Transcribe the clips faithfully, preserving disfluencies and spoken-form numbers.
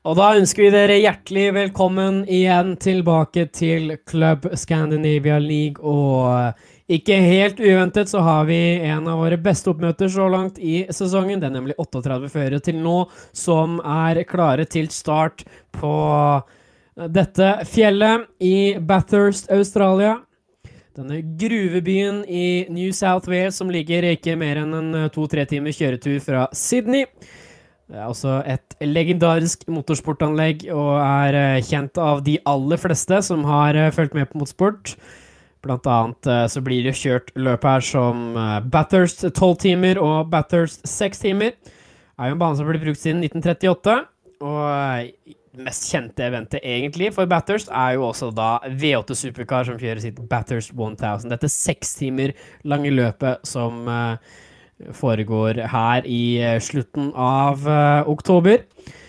Og da ønsker vi dere hjertelig velkommen igjen tilbake til Club Scandinavia League, og ikke helt uventet så har vi en av våre beste oppmøter så langt i sesongen. Det er nemlig otteogtredve førere til nå som er klare til start på dette fjellet i Bathurst, Australia. Denne gruvebyen i New South Wales som ligger ikke mer enn en to-tre timers kjøretur fra Sydney. Det er også et legendarisk motorsportanlegg og er kjent av de aller fleste som har følt med på motorsport. Blant annet så blir det kjørt løp her som Bathurst tolv timer og Bathurst seks timer. Det er jo en bane som ble brukt siden nitten trettiåtte, og det mest kjente eventet egentlig for Bathurst er jo også da V åtte Supercars som kjører sitt Bathurst tusen. Dette seks timer lange løpet som foregår her i slutten av uh, oktober.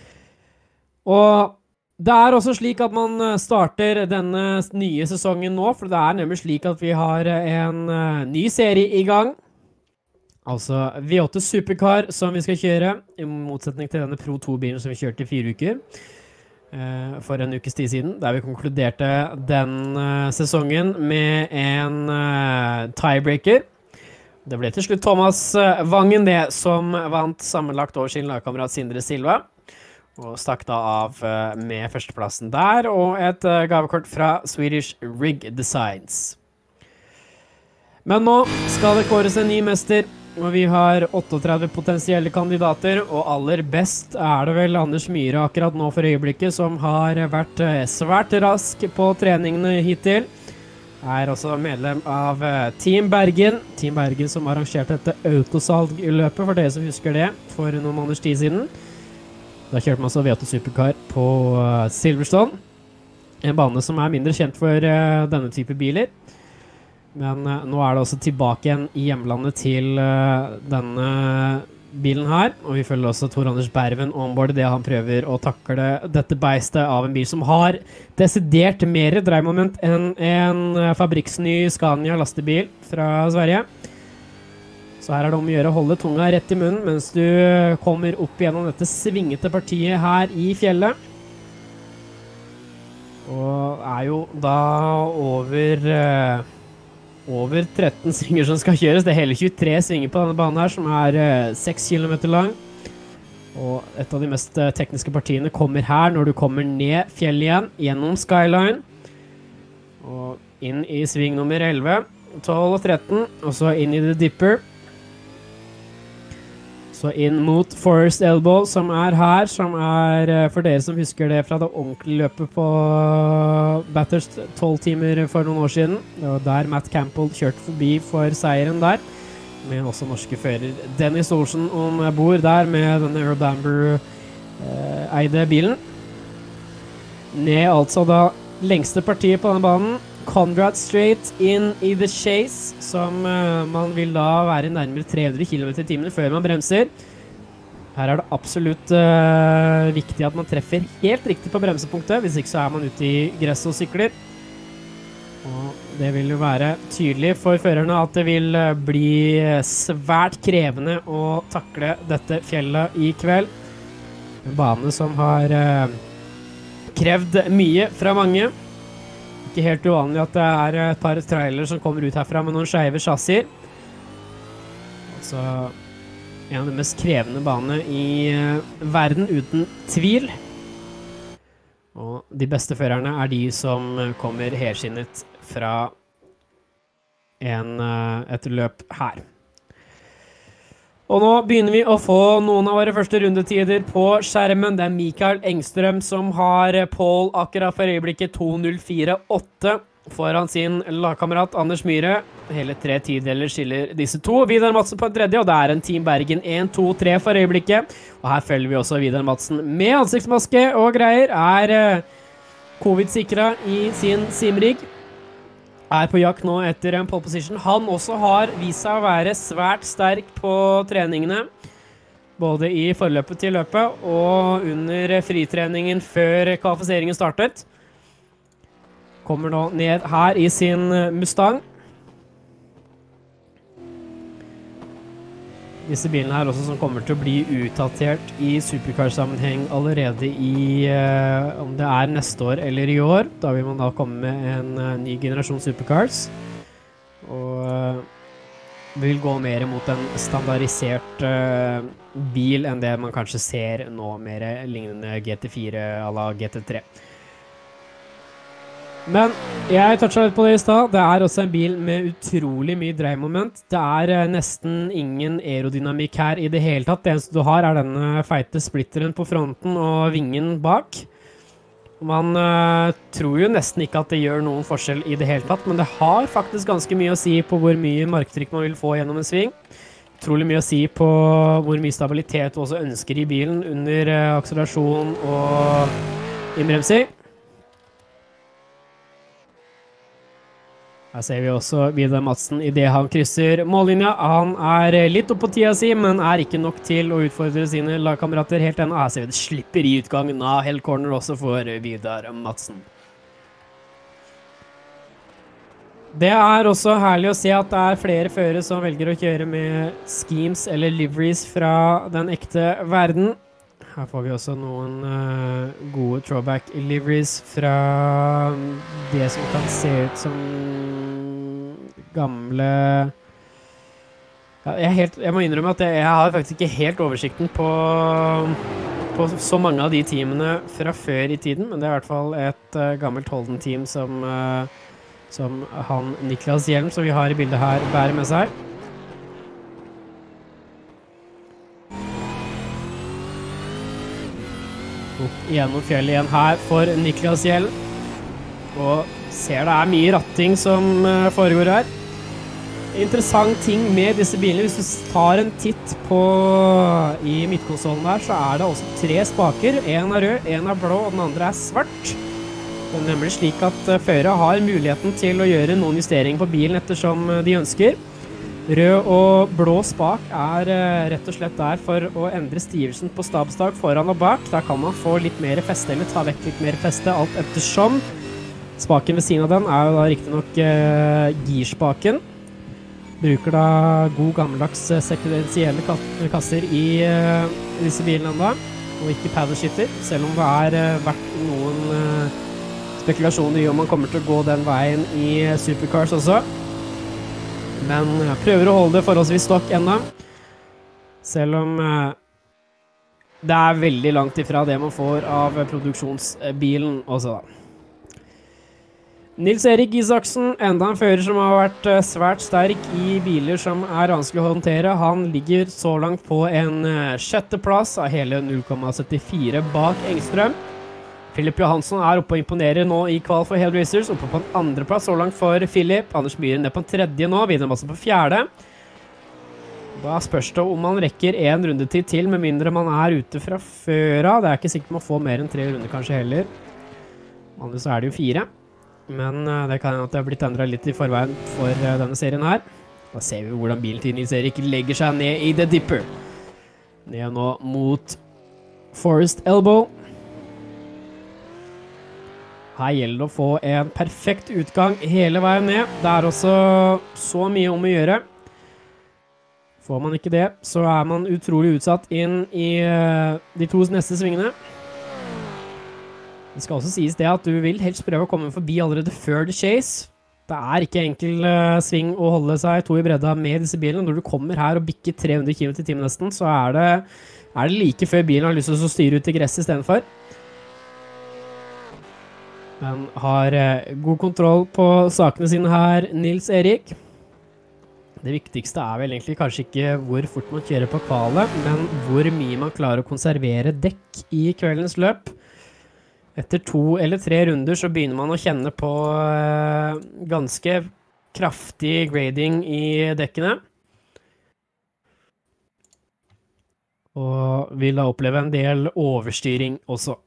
Og det er også slik at man starter denne nye sesongen nå, for det er nemlig slik at vi har en uh, ny serie i gang. Altså V åtte Supercar som vi skal kjøre, i motsetning til denne Pro to-bilen som vi kjørte i fire uker uh, for en ukes tid siden, der vi konkluderte den uh, sesongen med en uh, tiebreaker. Det ble til slutt Thomas Vangen det som vant sammenlagt over sin lagkamerat Sindre Silva, og stakk da av med førsteplassen der, og et gavekort fra Swedish Rig Designs. Men nå skal det kåres en ny mester, og vi har otteogtredve potensielle kandidater, og aller best er det vel Anders Myhre akkurat nå for øyeblikket, som har vært svært rask på treningene hittil. Er også medlem av Team Bergen. Team Bergen som arrangerte dette autosalgløpet, for dere som husker det, for noen måneders tid siden. Da kjørte man så V åtte Supercar på Silverstone. En bane som er mindre kjent for denne type biler. Men nå er det også tilbake igjen i hjemlandet til denne bilen her. Og vi følger også Tor Anders Berven ombord det han prøver å takle dette beistet av en bil som har desidert mer dreiemoment enn en fabrikksny Scania lastebil fra Sverige. Så her er det om å gjøre å holde tunga rett i munnen mens du kommer opp gjennom dette svingete partiet her i fjellet. Og er jo da over... over tretten svinger som skal kjøres. Det er hele tjuetre svinger på denne banen her, som er uh, seks kilometer lang. Og et av de mest uh, tekniske partiene kommer her når du kommer ned fjellet igjen, gjennom Skyline. Og inn i sving nummer elleve, tolv og tretten, og så inn i The Dipper. Så inn mot Forest Elbow, som er her, som er, uh, for dere som husker det fra det ordentlige løpet på Bathurst tolv timer for noen år siden. Det var der Matt Campbell kjørte forbi for seieren der, med også norske fører Dennis Olsen ombord der med denne Earl Bamber uh, eide bilen. Ned altså da lengste partiet på denne banen, Conrad Straight inn i The Chase, som uh, man vil da være nærmere tre hundre kilometer i timen før man bremser. Her er det absolutt uh, viktig at man treffer helt riktig på bremsepunktet, hvis ikke så er man ute i gress og sykler. Og det vil jo være tydelig for førerne at det vil uh, bli svært krevende å takle dette fjellet i kveld. En bane som har uh, krevd mye fra mange. Ikke helt uvanlig at det er et par trailer som kommer ut herfra med noen skeive chassiser. Altså en av de mest krevende banene i uh, verden, uten tvil. Og de beste førerne er de som kommer helskinnet fra en, uh, et løp her. Og nå begynner vi å få noen av våre første rundetider på skjermen. Det er Mikael Engstrøm som har Paul akkurat for øyeblikket to null fire åtte foran sin lagkamerat Anders Myhre. Hele tre tideler skiller disse to. Vidar Madsen på en tredje, og det er en Team Bergen en to tre for øyeblikket. Og her følger vi også Vidar Madsen med ansiktsmaske og greier. Er covid-sikret i sin simrig. Er på jakt nå etter en pole position. Han også har vist seg å være svært sterk på treningene, både i forløpet til løpet og under fritreningen før kvalifiseringen startet. Kommer nå ned her i sin Mustang. disse bilene her også som kommer til å bli utdatert i supercar-sammenheng allerede i, uh, om det er neste år eller i år. Da vil man da komme med en uh, ny generasjon supercars. Og uh, vil gå mer mot en standardisert uh, bil enn det man kanskje ser nå, mer lignende G T fire à la G T tre. Men jeg touchet litt på det i sted. Det er også en bil med utrolig mye dreiemoment. Det er uh, nesten ingen aerodynamikk her i det hele tatt. Det eneste du har er denne feite splitteren på fronten og vingen bak. Man uh, tror jo nesten ikke at det gjør noen forskjell i det hele tatt, men det har faktisk ganske mye å si på hvor mye marktrykk man vil få gjennom en sving. Utrolig mye å si på hvor mye stabilitet du også ønsker i bilen under uh, akselerasjon og innbremsing. Her ser vi også Vidar Madsen i det han krysser mållinja. Han er litt opp på tida si, men er ikke nok til å utfordre sine lagkamerater helt ennå. Her ser vi det slipper i utgangen av Hell Corner også for Vidar Madsen. Det er også herlig å se at det er flere førere som velger å kjøre med schemes eller liveries fra den ekte verden. Her får vi også noen uh, gode throwback liveries fra det som kan se ut som gamle... Ja, jeg, helt, jeg må innrømme at jeg, jeg har faktisk ikke helt oversikten på, på så mange av de teamene fra før i tiden, men det er i hvert fall et uh, gammelt Holden-team som, uh, som han Niklas Hjelm, som vi har i bildet her, bærer med seg. Opp gjennom fjellet igjen her for Niklas Hjelm. Og ser det er mye ratting som uh, foregår her. Interessant ting med disse bilene, hvis du tar en titt på i midtkonsolen her, så er det også tre spaker. En er rød, en er blå, og den andre er svart. Det er nemlig slik at uh, førere har muligheten til å gjøre noen justeringer på bilen ettersom uh, de ønsker. Rød og blå spak er uh, rett og slett der for å endre stivelsen på stabstak foran og bak. Da kan man få litt mer feste eller ta vekk litt mer feste, alt ettersom. Spaken ved siden av den er jo da riktig nok uh, girspaken. Bruker da god gammeldags uh, sekvensielle kasser i uh, disse bilene enda, og ikke paddleshifter, selv om det er uh, vært noen uh, spekulasjoner i om man kommer til å gå den veien i uh, supercars også. Men jeg prøver å holde det forholdsvis stokk enda, selv om uh, det er veldig langt ifra det man får av produksjonsbilen også da. Nils Erik Isaksen, enda en fører som har vært uh, svært sterk i biler som er vanskelig å håndtere. Han ligger så langt på en uh, sjetteplass av hele null komma syttifire bak Engstrøm. Philip Johansson er oppe og imponerer nå i kval for Hell Racers, oppe på en andreplass så langt for Philip. Anders Myhren ned på en tredje nå, Vidar Madsen på fjerde. Da spørs det om man rekker en rundetid til, med mindre man er ute fra før av. Det er ikke sikkert man får mer enn tre runder kanskje heller. Vanligvis så er det jo fire. Men uh, det kan hende at det har blitt endret litt i forveien for uh, denne serien her. Da ser vi hvordan bilen til Nils Erik legger seg ned i The Dipper. Ned nå mot Forest Elbow. Her gjelder det å få en perfekt utgang hele veien ned. Det er også så mye om å gjøre. Får man ikke det, så er man utrolig utsatt inn i uh, de to neste svingene. Det skal også sies det at du vil helst prøve å komme forbi allerede før the chase. Det er ikke enkel uh, sving å holde seg to i bredda med disse bilene. Når du kommer her og bikker tre hundre kilometer i timen nesten, så er det, er det like før bilen har lyst til å styre ut i gresset i stedet for. Men har uh, god kontroll på sakene sine her, Nils Erik. Det viktigste er vel egentlig kanskje ikke hvor fort man kjører på kvalet, men hvor mye man klarer å konservere dekk i kveldens løp. Etter to eller tre runder så begynner man å kjenne på uh, ganske kraftig grading i dekkene. Og vil da oppleve en del overstyring også.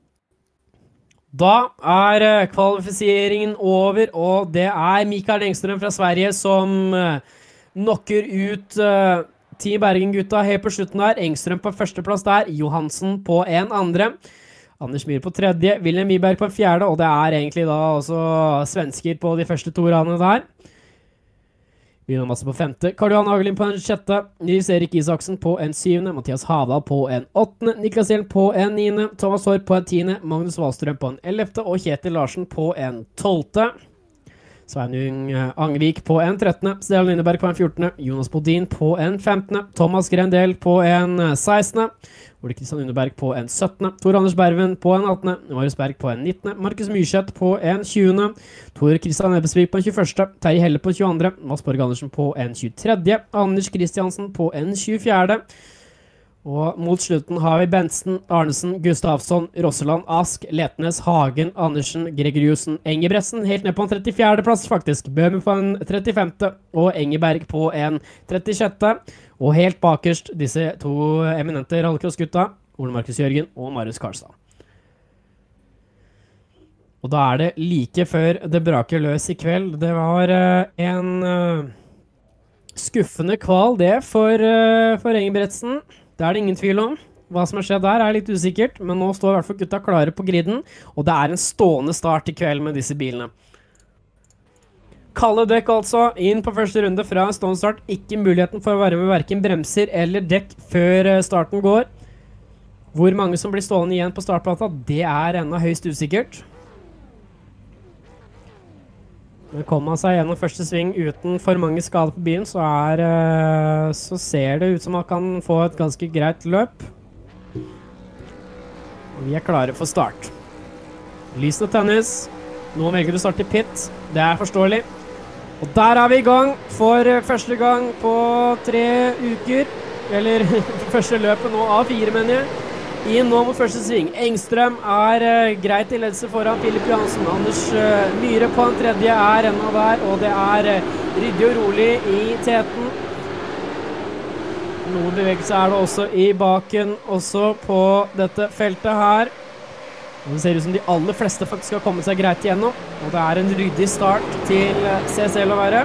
Da er uh, kvalifiseringen over, og det er Mikael Engström fra Sverige som uh, knocker ut uh, Team Bergen-gutta helt på slutten der. Engström på førsteplass der, Johansen på en andre. Anders Myhr på tredje, William Wiberg på en fjerde, og det er egentlig da også svensker på de første to ranene der. Vidar Madsen på femte, Karl Johan Hagelin på en sjette, Nils Erik Isaksen på en syvende, Mathias Havdal på en åttende, Niklas Hjelm på en niende, Thomas Horp på en tiende, Magnus Wahlstrøm på en ellevte og Kjetil Larsen på en tolvte. Sveinung Angvik på en trettende, Stian Lindeberg på en fjortende, Jonas Bodin på en femtende, Thomas Grendel på en sekstende, Ole Kristian Underberg på en syttende, Tor Anders Berven på en attende, Marius Berg på en nittende, Markus Myrseth på en tjuende, Tor Kristian Ebbesvik på en tjueførste, Terje Helle på en tjueandre, Mads Borg Andersen på en tjuetredje, Anders Kristiansen på en tjuefjerde, og mot slutten har vi Bensen, Arnesen, Gustavsson, Rosseland, Ask, Letnes, Hagen, Andersen, Gregoriussen, Engebretsen, helt ned på en trettifjerde plass faktisk, Bøhmer på en trettifemte, og Engeberg på en trettisjette, og helt bakerst disse to eminente rallycross-gutta, Ole Markus Jørgen og Marius Karlstad. Og da er det like før det braker løs i kveld. Det var uh, en uh, skuffende kval det for, uh, for Engebretsen. Det er det ingen tvil om. Hva som har skjedd der er litt usikkert, men nå står i hvert fall gutta klare på griden, og det er en stående start i kveld med disse bilene. Kalle dekk altså, inn på første runde fra en stående start. Ikke muligheten for å være med hverken bremser eller dekk før starten går. Hvor mange som blir stående igjen på startplata, det er enda høyst usikkert. Men kommer man seg gjennom første sving uten for mange skader på bilen, så, er, så ser det ut som man kan få et ganske greit løp. Og vi er klare for start. Lysene tennis. Nå velger du å starte i pit. Det er forståelig. Og der er vi i gang for første gang på tre uker. Eller første løpet nå av fire, mener jeg. Inn nå mot første sving. Engstrøm er uh, greit i ledelse foran Filip Johansen. Anders uh, Myhre på en tredje er enda der, og det er uh, ryddig og rolig i teten. Noen bevegelse er det også i baken, også på dette feltet her. Og det ser ut som de aller fleste faktisk har kommet seg greit igjennom, og det er en ryddig start til uh, C S L å være.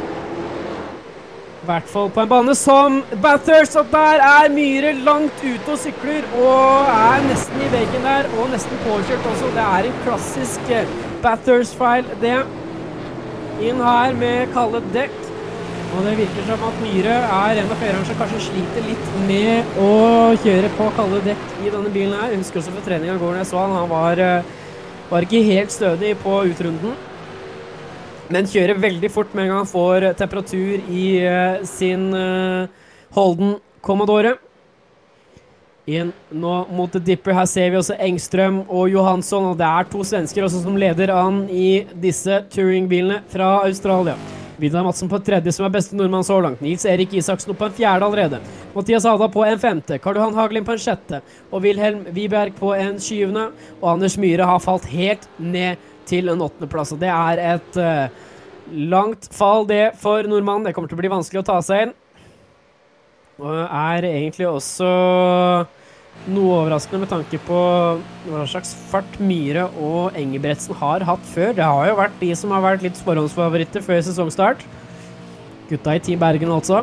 I hvert fall på en bane som Bathurst, og der er Myhre langt ute og sykler, og er nesten i veggen der, og nesten påkjørt også. Det er en klassisk Bathurst-feil, det. Inn her med kalde dekk, og det virker som at Myhre er en av førerne som kanskje sliter litt med å kjøre på kalde dekk i denne bilen her. Jeg husker også for treningen i går når jeg så han, han var, var ikke helt stødig på utrunden. Men kjører veldig fort med en gang han får temperatur i uh, sin uh, Holden Commodore. Inn nå mot The Dipper. Her ser vi også Engstrøm og Johansson, og det er to svensker også som leder an i disse touringbilene fra Australia. Vidar Madsen på tredje, som er beste nordmann så langt. Nils Erik Isaksen på en fjerde allerede. Mathias Havdal på en femte. Karl Johan Hagelin på en sjette. Og Wilhelm Wiberg på en syvende. Og Anders Myhre har falt helt ned til en åttende plass, og det er et uh, langt fall det for nordmannen. Det kommer til å bli vanskelig å ta seg inn. Og er egentlig også noe overraskende med tanke på hva slags fart Myhre og Engebretsen har hatt før. Det har jo vært de som har vært litt forhåndsfavoritter før sesongstart. Gutta i Team Bergen altså.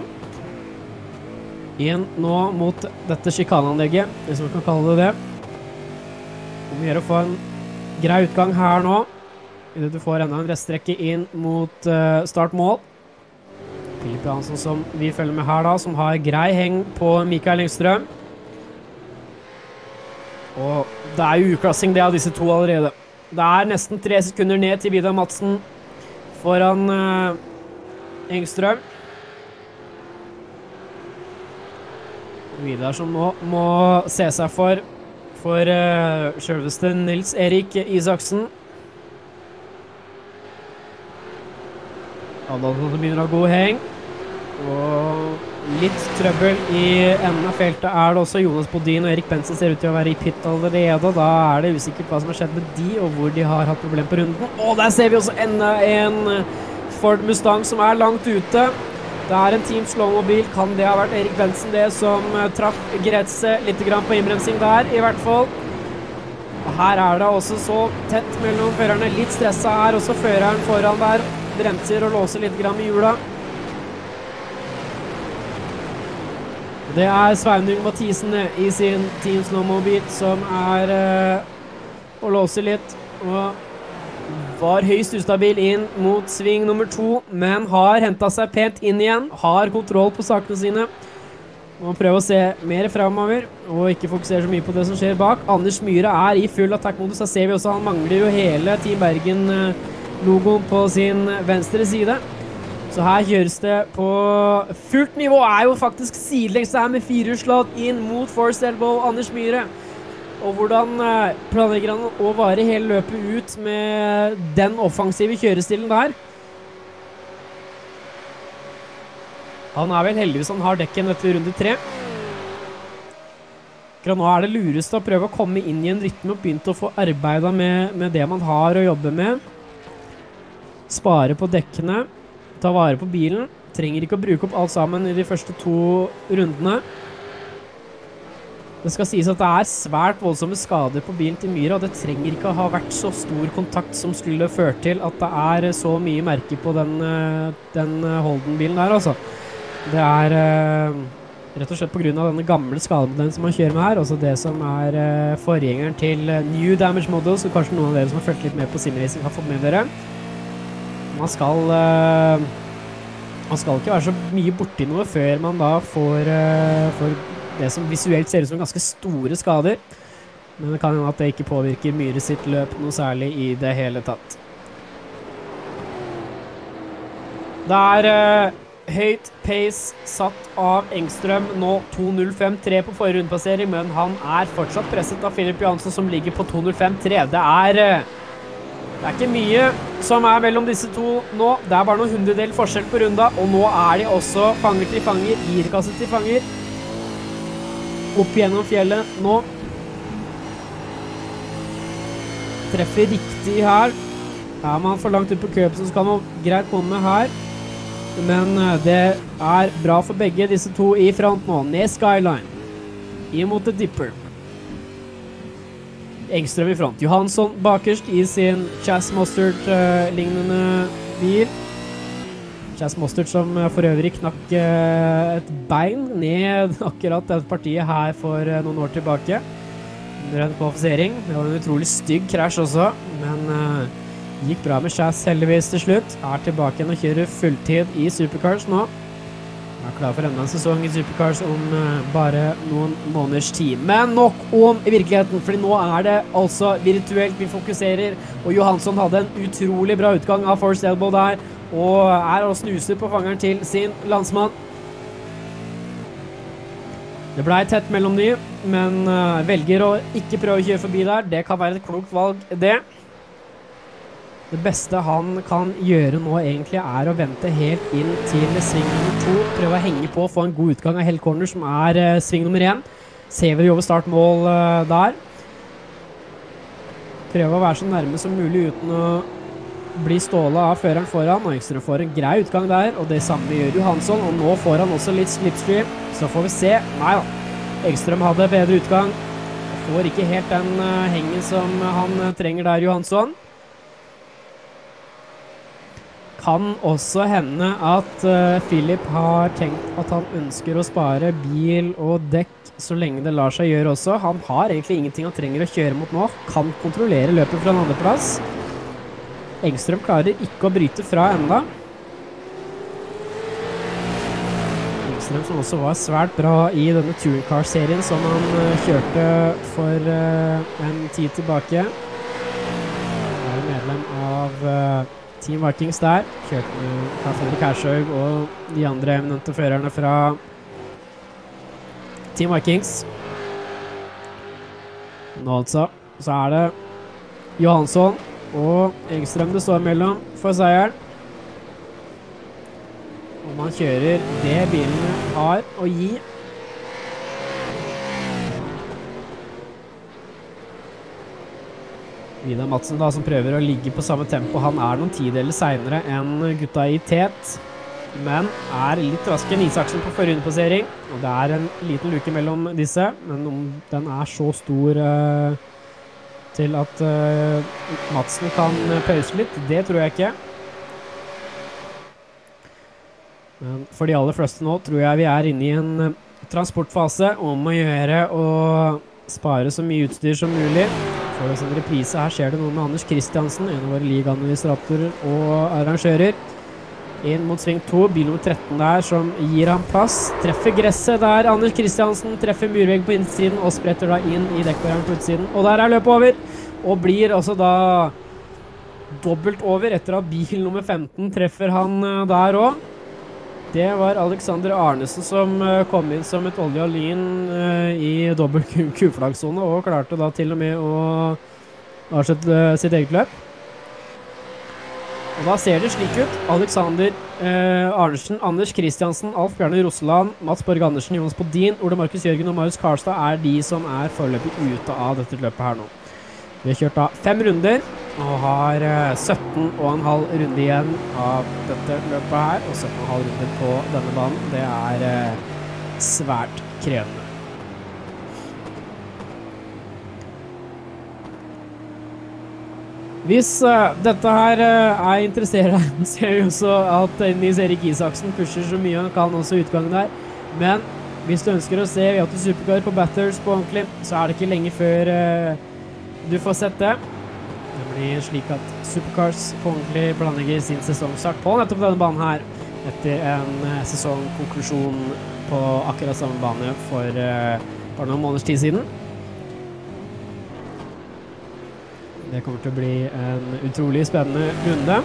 Inn nå mot dette skikananlegget, hvis man kan kalle det det. Og Myhre får en grei utgang her nå. Du får enda en restrekke inn mot uh, startmål. Filip Johansen som vi følger med her da, som har grei heng på Mikael Engstrøm. Og det er jo uklassing det av disse to allerede. Det er nesten tre sekunder ned til Vidar Madsen foran uh, Engstrøm. Vidar som nå må se seg for for uh, selveste Nils Erik Isaksen. Alle som begynner å ha god heng. Og litt trøbbel i enden av feltet er det også. Jonas Bodin og Erik Bensen ser ut til å være i pit allerede. Da er det usikkert hva som har skjedd med de, og hvor de har hatt problem på runden. Og der ser vi også enda en Ford Mustang som er langt ute. Det er en Team Slow-mobil. Kan det ha vært Erik Bensen det som traff grense litt grann på innbremsing der, i hvert fall. Og her er det også så tett mellom førerne. Litt stresset her, også føreren foran der. Bremser og låser litt grann med hjula. Det er Sveinung Mathisen i sin Team Snowmobil som er uh, og låser litt. Og var høyst ustabil inn mot sving nummer to, men har hentet seg pent inn igjen, har kontroll på sakene sine. Må prøve å se mer fremover, og ikke fokusere så mye på det som skjer bak. Anders Myhre er i full attack-modus, så ser vi også han mangler jo hele Team Bergen-logoen på sin venstre side. Så her kjøres det på fullt nivå, er jo faktisk sidelengs her med fire slag inn mot Force Elbow Anders Myhre. Og hvordan planlegger han å vare hele løpet ut med den offensive kjørestilen der? Han er vel heldigvis han har dekken etter runde tre. Akkurat nå er det lurest å prøve å komme inn i en rytme og begynne å få arbeidet med, med det man har å jobbe med. Spare på dekkene. Ta vare på bilen. Trenger ikke å bruke opp alt sammen i de første to rundene. Det skal sies at det er svært voldsomme skader på bilen til Myhre, og det trenger ikke å ha vært så stor kontakt som skulle ført til at det er så mye merke på den, den Holden-bilen der, altså. Det er rett og slett på grunn av denne gamle skademodellen som man kjører med her, altså det som er forgjengeren til New Damage Model, så kanskje noen av dere som har følt litt med på Simracing har fått med dere. Man skal, uh, man skal ikke være så mye borti noe før man da får, uh, får det som visuelt ser ut som ganske store skader. Men det kan jo at det ikke påvirker Myhre sitt løp noe særlig i det hele tatt. Det er uh, høyt pace satt av Engstrøm, nå to null fem tre på forrige rundpassering, men han er fortsatt presset av Philip Johansson som ligger på to null fem tre. Det er... Uh, Det er ikke mye som er mellom disse to nå. Det er bare noen hundredel forskjell på runda, og nå er de også fanger til fanger, girkasse til fanger. Opp gjennom fjellet nå. Treffer riktig her. Er man for langt ut på køp, så skal man greit komme her. Men det er bra for begge disse to i front nå. Ned Skyline. I mot et dipper. Engstrøm i front. Johansson bakerst i sin Chas Mostert-lignende uh, bil. Chas Mostert som uh, for øvrig knakk uh, et bein ned akkurat dette partiet her for uh, noen år tilbake. Under en kvalifisering. Det var en utrolig stygg krasj også, men uh, gikk bra med Chas heldigvis til slutt. Er tilbake igjen og kjører fulltid i Supercars nå. Er klar for enda en sesong i Supercars om uh, bare noen måneders tid. Men nok om i virkeligheten, fordi nå er det altså virtuelt vi fokuserer, og Johansson hadde en utrolig bra utgang av Force Elbow der, og er og snuser på fangeren til sin landsmann. Det ble tett mellom de, men uh, velger å ikke prøve å kjøre forbi der. Det kan være et klokt valg, det. Det beste han kan gjøre nå egentlig er å vente helt inn til sving nummer to. Prøve å henge på og få en god utgang av Hell Corner, som er uh, sving nummer én. Ser vi over startmål uh, der. Prøve å være så nærme som mulig uten å bli stålet av føreren foran. Og Engstrøm får en grei utgang der, og det samme gjør Johansson. Og nå får han også litt slipstream, så får vi se. Nei da, Engstrøm hadde bedre utgang. Får ikke helt den uh, hengen som han uh, trenger der, Johansson. Kan også hende at uh, Philip har tenkt at han ønsker å spare bil og dekk så lenge det lar seg gjøre også. Han har egentlig ingenting han trenger å kjøre mot nå. Kan kontrollere løpet fra en andreplass. Engstrøm klarer ikke å bryte fra enda. Engstrøm som også var svært bra i denne Touringcar-serien som han uh, kjørte for uh, en tid tilbake. Han er medlem av... Uh, Team Vikings der, kjørte med Fredrik Hershaug og de andre eminente førerne fra Team Vikings. Nå altså, så er det Johansson og Engstrøm det står mellom for seieren. Og man kjører det bilene har å gi. Vidar Madsen da, som prøver å ligge på samme tempo. Han er noen tideler senere enn gutta i tet, men er litt raskere enn Isaksen på forrige passering. Og det er en liten luke mellom disse, men om den er så stor uh, til at uh, Madsen kan pause litt, det tror jeg ikke. Men for de aller fleste nå tror jeg vi er inne i en uh, transportfase om å gjøre og spare så mye utstyr som mulig. får oss en reprise. Her skjer det noe med Anders Kristiansen, en av våre ligaadministratorer og arrangører. Inn mot sving to, bil nummer tretten der som gir ham plass. Treffer gresset der, Anders Kristiansen treffer murvegg på innsiden og spretter da inn i dekkbarrieren på utsiden. Og der er løpet over, og blir også da dobbelt over etter at bil nummer femten treffer han der også. Det var Alexander Arnesen som kom inn som et olje og lyn i dobbelt kuflagszone og klarte da til og med å avslutte sitt eget løp. Og da ser det slik ut. Alexander eh, Arnesen, Anders Kristiansen, Alf Bjarne Rosseland, Mats Borg Andersen, Jonas Bodin, Ole Markus Jørgen og Marius Karlstad er de som er foreløpig ute av dette løpet her nå. Vi har kjørt da fem runder og har sytten og en halv runde igjen av dette løpet her, og sytten og en halv runde på denne banen. Det er eh, svært krevende. Hvis uh, dette her uh, er interesserer deg, ser vi også at Nils Erik Isaksen pusher så mye han kan også utgangen der. Men hvis du ønsker å se V åtte Supercar på Bathurst på ordentlig, så er det ikke lenge før uh, du får sett det. Det blir slik at Supercars på ordentlig planlegger sin sesongstart på nettopp denne banen her, etter en uh, sesongkonklusjon på akkurat samme bane for uh, bare noen måneders tid siden. Det kommer til å bli en utrolig spennende runde.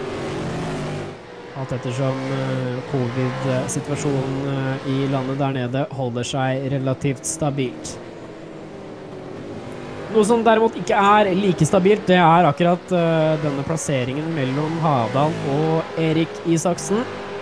Alt ettersom covid-situasjonen i landet der nede holder seg relativt stabilt. Noe som derimot ikke er like stabilt, det er akkurat uh, denne plasseringen mellom Havdal og Erik Isaksen.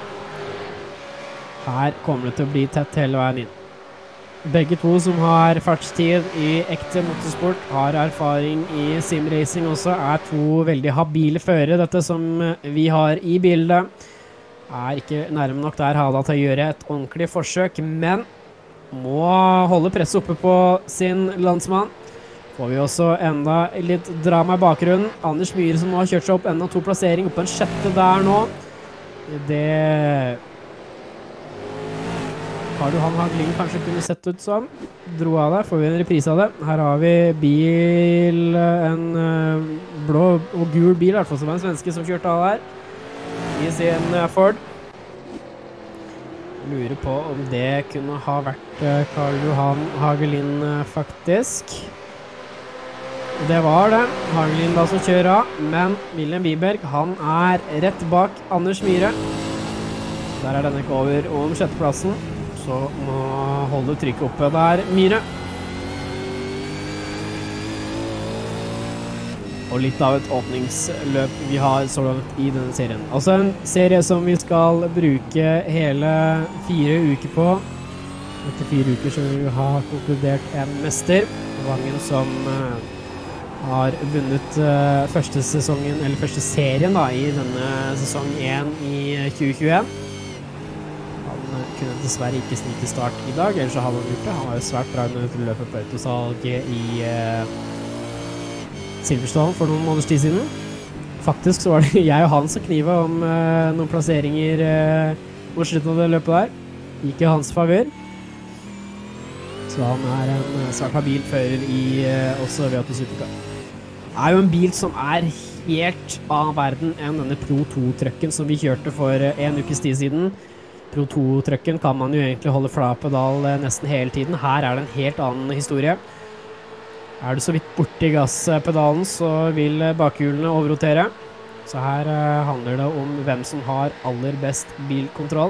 Her kommer det til å bli tett hele veien inn. Begge to som har fartstid i ekte motorsport, har erfaring i Simracing også, er to veldig habile førere. Dette som vi har i bildet er ikke nærme nok der Havdal til å gjøre et ordentlig forsøk, men må holde presset oppe på sin landsmann. Får vi også enda litt drama i bakgrunnen. Anders Myhre som nå har kjørt seg opp enda to plassering, oppe en sjette der nå. Det Har du han Haglin kanskje kunne sett ut som? Dro av det, får vi en reprise av det. Her har vi bil, en uh, blå og gul bil, i hvert fall som var en svenske som kjørte av der. I sin uh, Ford. Jeg lurer på om det kunne ha vært uh, Karl Johan Hagelin uh, faktisk. Det var det. Hagelin da som kjører av, men William Wiberg, han er rett bak Anders Myhre. Der er denne ikke over om sjetteplassen. Så må holde trykket oppe der, Myhre. Og litt av et åpningsløp vi har så langt i denne serien. Altså en serie som vi skal bruke hele fire uker på. Etter fire uker så vil vi ha konkludert en mester. Vangen som uh, har vunnet uh, første sesongen, eller første serien da, i denne sesong én i tjue tjueen. Kunne dessverre ikke snike start i dag, ellers så hadde han gjort det. Han var jo svært bra under løpet på autosalget i uh, Silverstone for noen måneders tid siden. Faktisk så var det jeg og han som knivet om uh, noen plasseringer uh, mot slutten av det løpet der. Gikk i hans favør. Så han er en svært habil fører i uh, også V åtte Supercar. Det er jo en bil som er helt av verden enn denne Pro to-trøkken som vi kjørte for uh, en ukes tid siden. Pro to-trøkken kan man jo egentlig holde flat pedal nesten hele tiden. Her er det en helt annen historie. Er du så vidt borti gasspedalen, så vil bakhjulene overrotere. Så her uh, handler det om hvem som har aller best bilkontroll.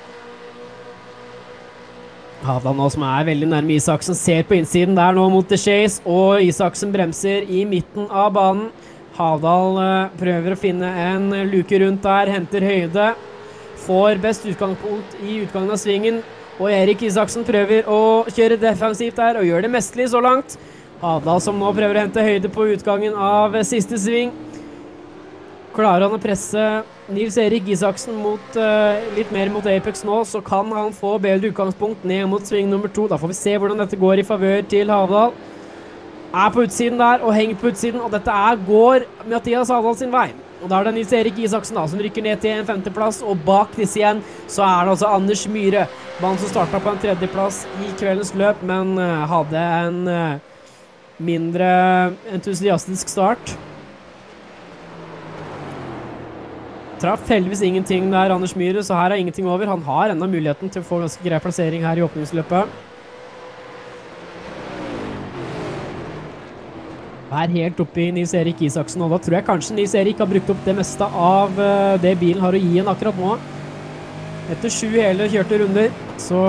Havdal nå som er veldig nærme Isaksen, ser på innsiden der nå mot The Chase, og Isaksen bremser i midten av banen. Havdal uh, prøver å finne en luke rundt der, henter høyde. Får best utgangspunkt i utgangen av svingen, og Erik Isaksen prøver å kjøre defensivt der, og gjør det mestlig så langt. Havdal som nå prøver å hente høyde på utgangen av siste sving. Klarer han å presse Nils Erik Isaksen mot, uh, litt mer mot Apex nå, så kan han få bedre utgangspunkt ned mot sving nummer to. Da får vi se hvordan dette går i favør til Havdal. Er på utsiden der, og henger på utsiden, og dette er, går Mathias Havdal sin vei. Og da er det Nils Erik Isaksen da, som rykker ned til en femteplass, og bak disse igjen så er det altså Anders Myhre. Mannen som startet på en tredjeplass i kveldens løp, men uh, hadde en uh, mindre entusiastisk start. Traff heldigvis ingenting der, Anders Myhre, så her er ingenting over. Han har enda muligheten til å få ganske grei plassering her i åpningsløpet. Er helt oppe i Nils-Erik Isaksen, og da tror jeg kanskje Nils-Erik har brukt opp det meste av det bilen har å gi en akkurat nå. Etter sju hele kjørte runder, så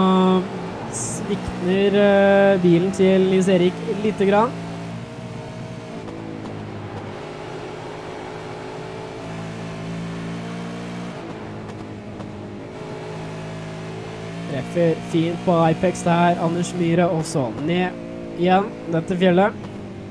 svikner bilen til Nils-Erik lite grann. Treffer fint på Apex der, Anders Myhre, og så ned igjen dette fjellet.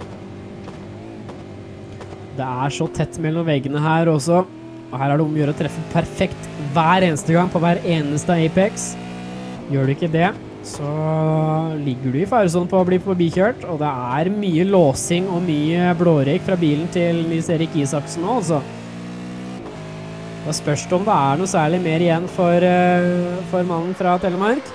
Det er så tett mellom veggene her også, og her er det om å gjøre å treffe perfekt hver eneste gang på hver eneste Apex. Gjør du ikke det, så ligger du i faresonen på å bli forbikjørt, og det er mye låsing og mye blårøyk fra bilen til Nils-Erik Isaksen nå, altså. Da spørs det om det er noe særlig mer igjen for, uh, for mannen fra Telemark.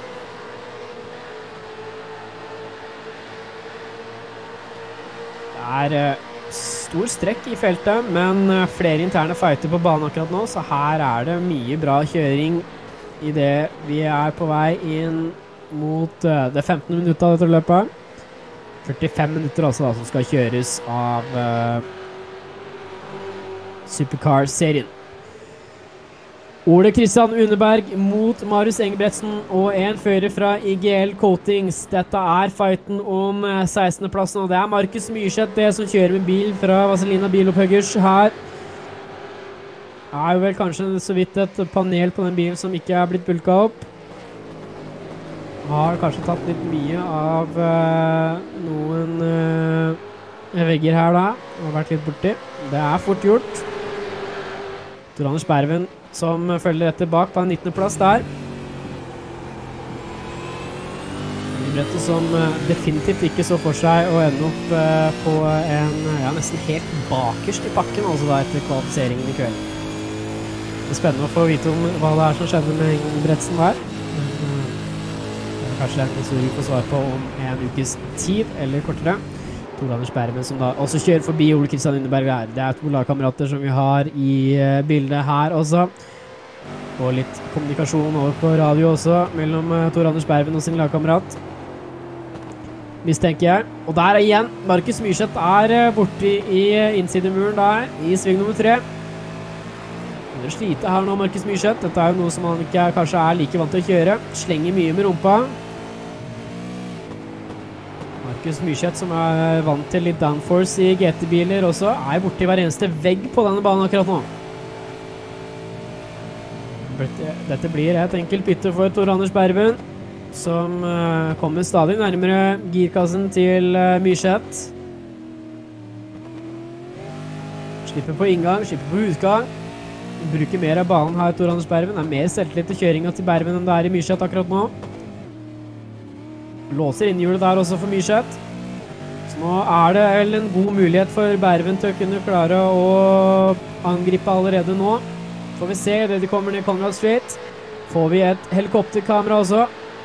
Det er uh, stor strekk i feltet, men uh, flere interne fighter på banen akkurat nå, så her er det mye bra kjøring i det vi er på vei inn mot uh, det femtende minuttet av dette løpet. førtifem minutter også da, som skal kjøres av uh, Supercars-serien. Ole Kristian Uneberg mot Marius Engebretsen og en fører fra I G L Coatings. Dette er fighten om sekstende plassen, og det er Markus Myrseth, det som kjører med bil fra Vazelina Bilopphuggers her. Det er jo vel kanskje så vidt et panel på den bilen som ikke er blitt bulka opp. Har kanskje tatt litt mye av uh, noen uh, vegger her da, og vært litt borti. Det er fort gjort. Tor Anders Berven som følger etter bak på en nittende plass der. Brettet som definitivt ikke så for seg å ende opp på en, ja, nesten helt bakerst i pakken, altså da etter kvalifiseringen i kveld. Det er spennende å få vite om hva det er som skjedde med Engebretsen der. Men det er kanskje en historie på svar på om en ukes tid, eller kortere. Tor Anders Berven som da også kjører forbi Ole Kristian Uneberg her. Det er to lagkamerater som vi har i bildet her også. Og litt kommunikasjon over på radio også, mellom Tor Anders Berven og sin lagkamerat. Mistenker jeg. Og der er igjen, Markus Myrseth er borte i innsidemuren der, i sving nummer tre. Han er slite her nå, Markus Myrseth. Dette er jo noe som han ikke kanskje er like vant til å kjøre. Slenger mye med rumpa. Markus Myrseth, som er vant til litt downforce i G T-biler også, er borte i hver eneste vegg på denne banen akkurat nå. Dette blir et enkelt bytte for Tor Anders Berven, som kommer stadig nærmere girkassen til Myrseth. Slipper på inngang, slipper på utgang. Bruker mer av banen her, Tor Anders Berven. Det er mer selvtillit til kjøringen til Berven enn det er i Myrseth akkurat nå. Låser innhjulet der også for Myrseth. Så nå er det vel en god mulighet for Berven til å kunne klare å angripe allerede nå. Får vi se det de kommer ned Conrad Street. Får vi et helikopterkamera også.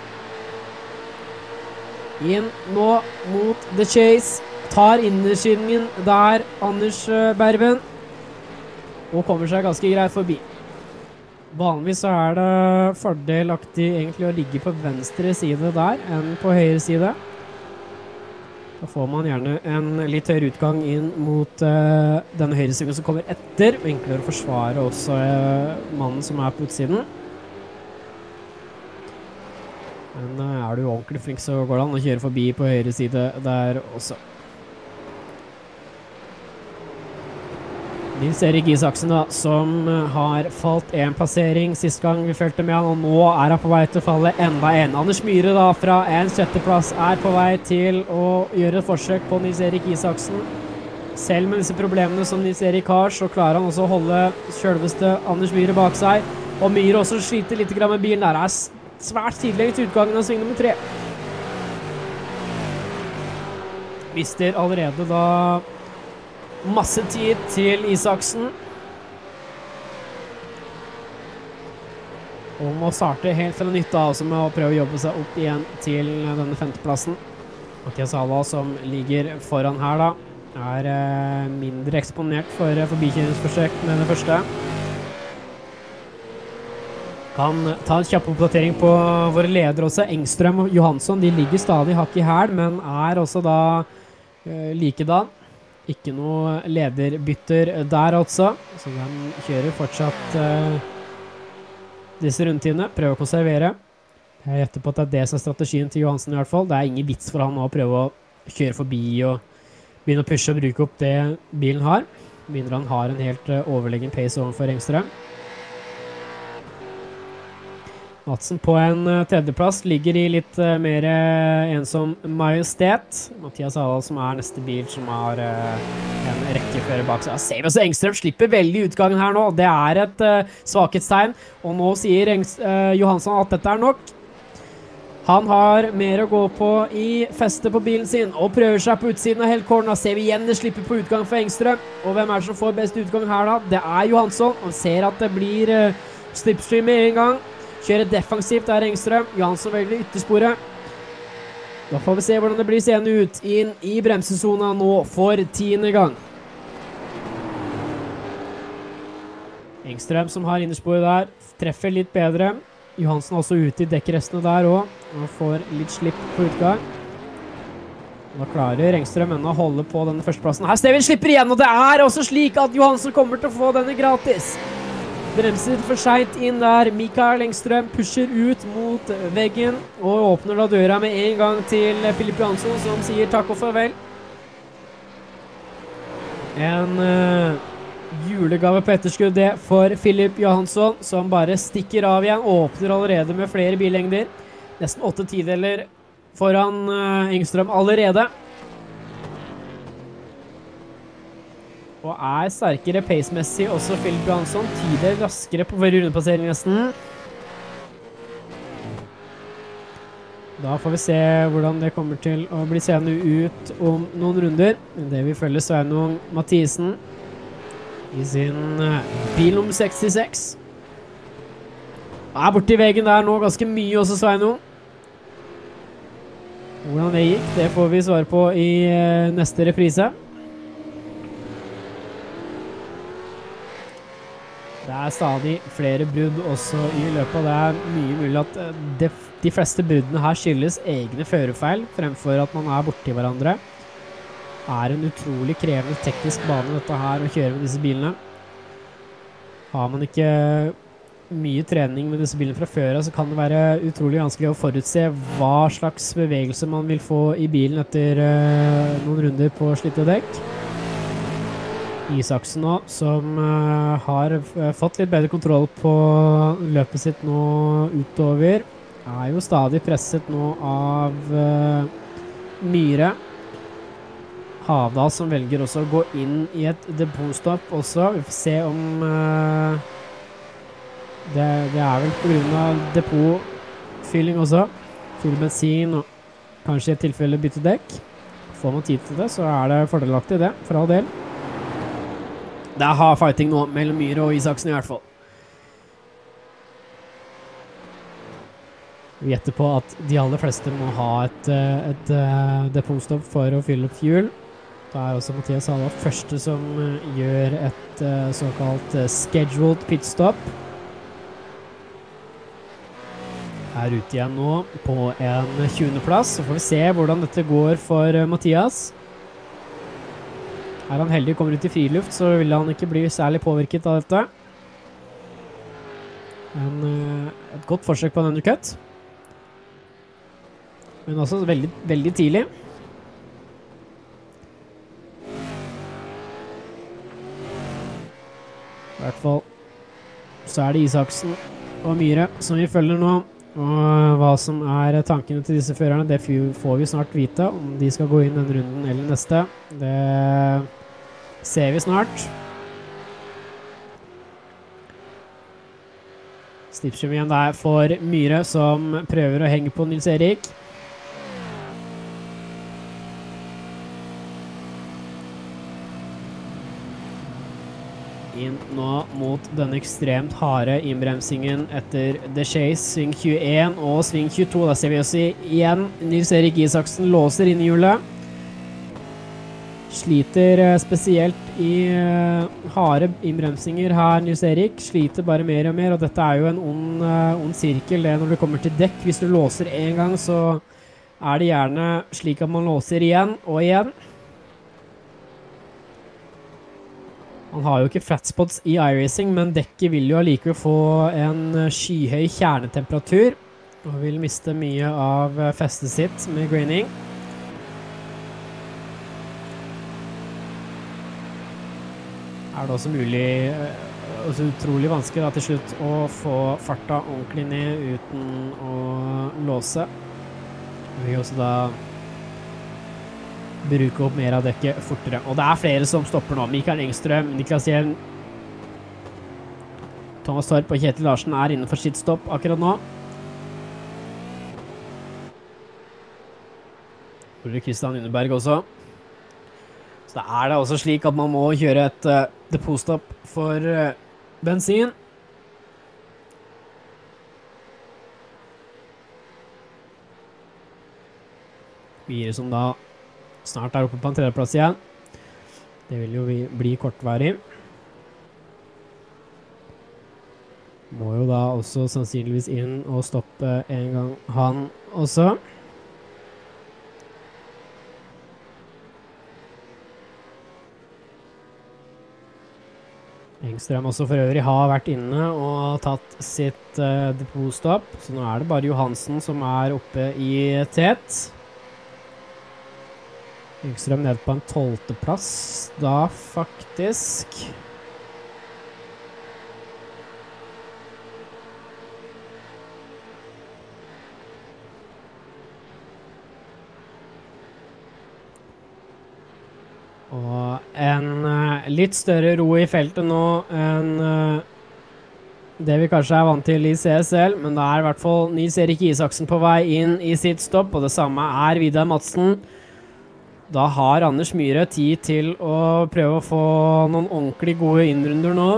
Inn nå mot The Chase. Tar innerskyndingen der, Anders Berven. Og kommer seg ganske greit forbi. Vanligvis så er det fordelaktig egentlig å ligge på venstre side der enn på høyre side. Da får man gjerne en litt høyere utgang inn mot uh, denne høyre siden som kommer etter. Og enklere å forsvare også uh, mannen som er på utsiden. Men uh, er du ordentlig flink så går det an å kjøre forbi på høyre side der også. Nils-Erik Isaksen da, som har falt en plassering sist gang vi følte med han, og nå er han på vei til å falle enda en. Anders Myhre da, fra en sjetteplass er på vei til å gjøre et forsøk på Nils-Erik Isaksen. Selv med disse problemene som Nils-Erik har, så klarer han også å holde selveste Anders Myhre bak seg. Og Myhre også sliter litt grann med bilen der. Det er svært tidlig til utgangen av sving nummer tre. Mister allerede da masse tid til Isaksen. Og må starte helt fra nytt av, også med å prøve å jobbe seg opp igjen til denne femteplassen. Mathias Hala, som ligger foran her da, er eh, mindre eksponert for eh, forbikjøringsforsøk med det første. Kan ta en kjapp oppdatering på våre ledere også. Engstrøm og Johansson, de ligger stadig hakk i hæl, men er også da eh, likedan. Ikke noe lederbytter der altså, så de kjører fortsatt eh, disse rundtidene, prøver å konservere. Jeg gjetter på at det er det som er strategien til Johansson i hvert fall. Det er ingen vits for han å prøve å kjøre forbi og begynne å pushe og bruke opp det bilen har. Mindre han har en helt uh, overlegen pace overfor Engstrøm. Madsen på en uh, tredjeplass ligger i litt uh, mer uh, ensom majestet. Mathias Hala som er neste bil som har uh, en rekke fører bak seg. Ser vi også Engstrøm slipper veldig utgangen her nå. Det er et uh, svakhetstegn, og nå sier Engst uh, Johansson at dette er nok. Han har mer å gå på i festet på bilen sin, og prøver seg på utsiden av helkornen. Da ser vi igjen det slipper på utgang for Engstrøm. Og hvem er det som får best utgang her da? Det er Johansson. Han ser at det blir uh, slipstream med en gang. Kjører defensivt der Engstrøm. Johansson velger yttersporet. Da får vi se hvordan det blir seende ut inn i bremsesona nå for tiende gang. Engstrøm som har innersporet der, treffer litt bedre. Johansson også ute i dekkrestene der også, og får litt slipp på utgang. Da klarer Engstrøm enda å holde på denne førsteplassen. Her Steven slipper igjen, og det er også slik at Johansson kommer til å få denne gratis. Bremser for sent inn der. Mikael Engstrøm pusher ut mot veggen, og åpner da døra med en gang til Filip Johansson, som sier takk og farvel. En... Uh, julegave på etterskudd det for Filip Johansson, som bare stikker av igjen, åpner allerede med flere billengder. Nesten åtte tideler foran uh, Engstrøm allerede. Og er sterkere pacemessig også Filip Johansson, tider raskere på hver rundepassering nesten. Da får vi se hvordan det kommer til å bli seende ut om noen runder. Det vi følger Sveinung Mathisen i sin uh, bil nummer sekstiseks. Er borte i veggen der nå ganske mye også, Sveinung. Hvordan det gikk, det får vi svare på i uh, neste reprise. Det er stadig flere brudd også i løpet. Det er mye mulig at uh, de, de fleste bruddene her skyldes egne førerfeil, fremfor at man er borte i hverandre. Er en utrolig krevende teknisk bane dette her å kjøre med disse bilene. Har man ikke mye trening med disse bilene fra før, så kan det være utrolig vanskelig å forutse hva slags bevegelse man vil få i bilen etter uh, noen runder på slitte dekk. Isaksen nå, som uh, har fått litt bedre kontroll på løpet sitt nå utover, er jo stadig presset nå av uh, Myhre. Havdal som velger også å gå inn i et depotstopp også. Vi får se om uh, det, det er vel på grunn av depotfylling også. Fylle bensin og kanskje i et tilfelle bytte dekk. Får man tid til det, så er det fordelaktig det, for all del. Det er hard fighting nå mellom Myhre og Isaksen i hvert fall. Vi gjetter på at de aller fleste må ha et, et, et depotstopp for å fylle opp fuel. Det er også Mathias Hala første som gjør et uh, såkalt uh, scheduled pitstop. Er ute igjen nå på en tjuende plass, så får vi se hvordan dette går for uh, Mathias. Er han heldig og kommer ut i friluft, så vil han ikke bli særlig påvirket av dette. En, uh, et godt forsøk på en undercut. Men også veldig, veldig tidlig. I hvert fall så er det Isaksen og Myhre som vi følger nå, og hva som er tankene til disse førerne, det får vi snart vite, om de skal gå inn denne runden eller neste. Det ser vi snart. Slipstream igjen der for Myhre, som prøver å henge på Nils Erik. inn nå mot den ekstremt harde innbremsingen etter The Chase, sving tjueen og sving tjueto. Da ser vi oss igjen. Nils-Erik Isaksen låser inn i hjulet. Sliter spesielt i harde innbremsinger her, Nils-Erik. Sliter bare mer og mer, og dette er jo en ond, ond sirkel det når du kommer til dekk. Hvis du låser en gang, så er det gjerne slik at man låser igjen og igjen. Han har jo ikke flatspots i iRacing, men dekket vil jo allikevel få en skyhøy kjernetemperatur og vil miste mye av festet sitt med graining. Er det også mulig, også utrolig vanskelig da, til slutt å få farta ordentlig ned uten å låse. Vi vil også da bruke opp mer av dekket fortere. Og det er flere som stopper nå. Mikael Engstrøm, Niklas Hjelm, Thomas Torp og Kjetil Larsen er innenfor sitt stopp akkurat nå. Ole Kristian Underberg også. Så da er det også slik at man må kjøre et uh, depotstopp for uh, bensin. Fire som da snart er oppe på en tredjeplass igjen. Det vil jo bli kortvarig. Må jo da også sannsynligvis inn og stoppe en gang han også. Engstrøm også for øvrig har vært inne og tatt sitt uh, depotstopp. Så nå er det bare Johansen som er oppe i tet. Engstrøm ned på en tolvte plass, da faktisk. Og en uh, litt større ro i feltet nå enn uh, det vi kanskje er vant til i C S L, men da er i hvert fall Nils-Erik Isaksen på vei inn i sitt stopp, og det samme er Vidar Madsen. Da har Anders Myhre tid til å prøve å få noen ordentlig gode innrunder nå.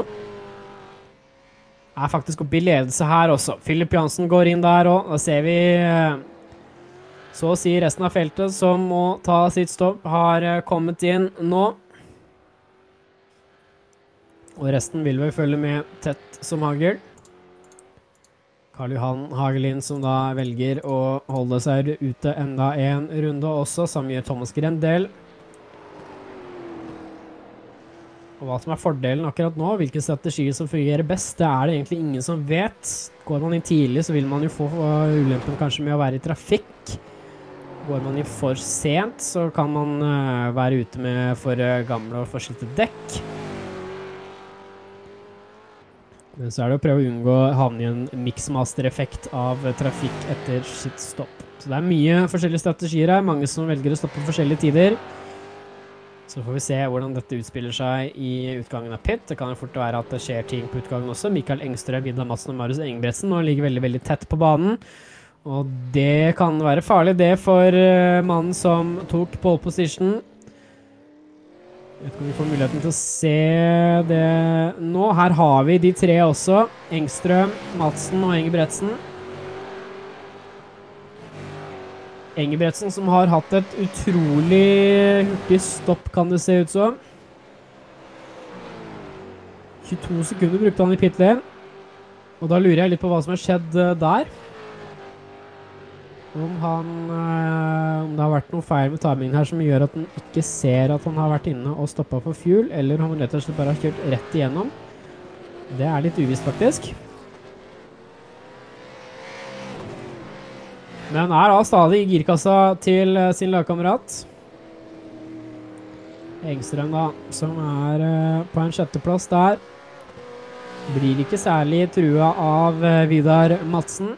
Er faktisk oppe i ledelse her også. Philip Jansen går inn der, og da ser vi så å si resten av feltet som må ta sitt stopp, har kommet inn nå. Og resten vil vel følge med tett som hagl. Karl Johan Hagelin som da velger å holde seg ute enda en runde også, samme gjør Thomas Grendel. Og hva som er fordelen akkurat nå, hvilke strategier som fungerer best, det er det egentlig ingen som vet. Går man inn tidlig så vil man jo få ulempen kanskje med å være i trafikk. Går man inn for sent så kan man være ute med for gamle og forslitte dekk. Men så er det å prøve å unngå å havne i en mixmaster-effekt av trafikk etter sitt stopp. Så det er mye forskjellige strategier her, mange som velger å stoppe på forskjellige tider. Så får vi se hvordan dette utspiller seg i utgangen av pit. Det kan jo fort være at det skjer ting på utgangen også. Mikael Engstrøm, Vidar Madsen og Marius Engebretsen nå ligger veldig, veldig tett på banen. Og det kan være farlig det for mannen som tok pole position. Jeg vet ikke om vi får muligheten til å se det nå. Her har vi de tre også. Engstrøm, Madsen og Engebretsen. Engebretsen som har hatt et utrolig hurtig stopp, kan det se ut som. tjueto sekunder brukte han i pit lane. Og da lurer jeg litt på hva som har skjedd der. Om han, om det har vært noe feil med timingen her som gjør at han ikke ser at han har vært inne og stoppet for fuel, eller om han rett og slett bare har kjørt rett igjennom. Det er litt uvisst faktisk. Men han er da stadig i girkassa til sin lagkamerat. Engstrøm da, som er på en sjetteplass der. Blir ikke særlig trua av Vidar Madsen.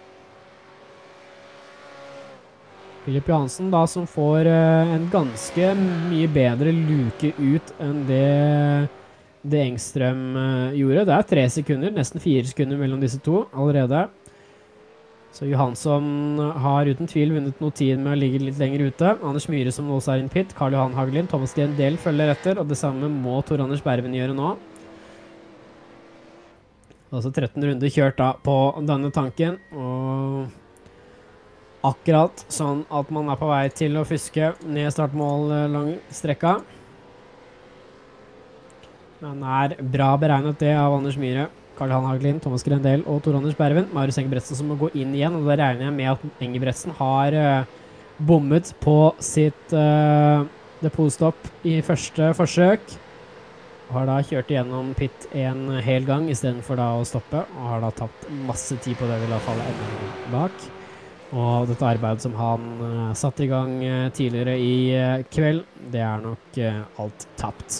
Philip Johansen da, som får uh, en ganske mye bedre luke ut enn det, det Engstrøm uh, gjorde. Det er tre sekunder, nesten fire sekunder mellom disse to allerede. Så Johansson har uten tvil vunnet noe tid med å ligge litt lenger ute. Anders Myhre som også er in pit, Karl Johan Hagelin, Thomas Grendel følger etter, og det samme må Tor Anders Berven gjøre nå. Altså tretten runder kjørt da på denne tanken, og akkurat sånn at man er på vei til å fyske ned startmål lang strekka. Den er bra beregnet det av Anders Myhre, Karl-Han Hagelin, Thomas Grendel og Tor Anders Berven. Marius Engebretsen som må gå inn igjen, og da regner jeg med at Engebretsen har uh, bommet på sitt uh, depotstopp i første forsøk. Har da kjørt igjennom pit en hel gang i stedet for da å stoppe, og har da tatt masse tid på det vil da falle enda bak. Og dette arbeidet som han uh, satt i gang uh, tidligere i uh, kveld, det er nok uh, alt tapt.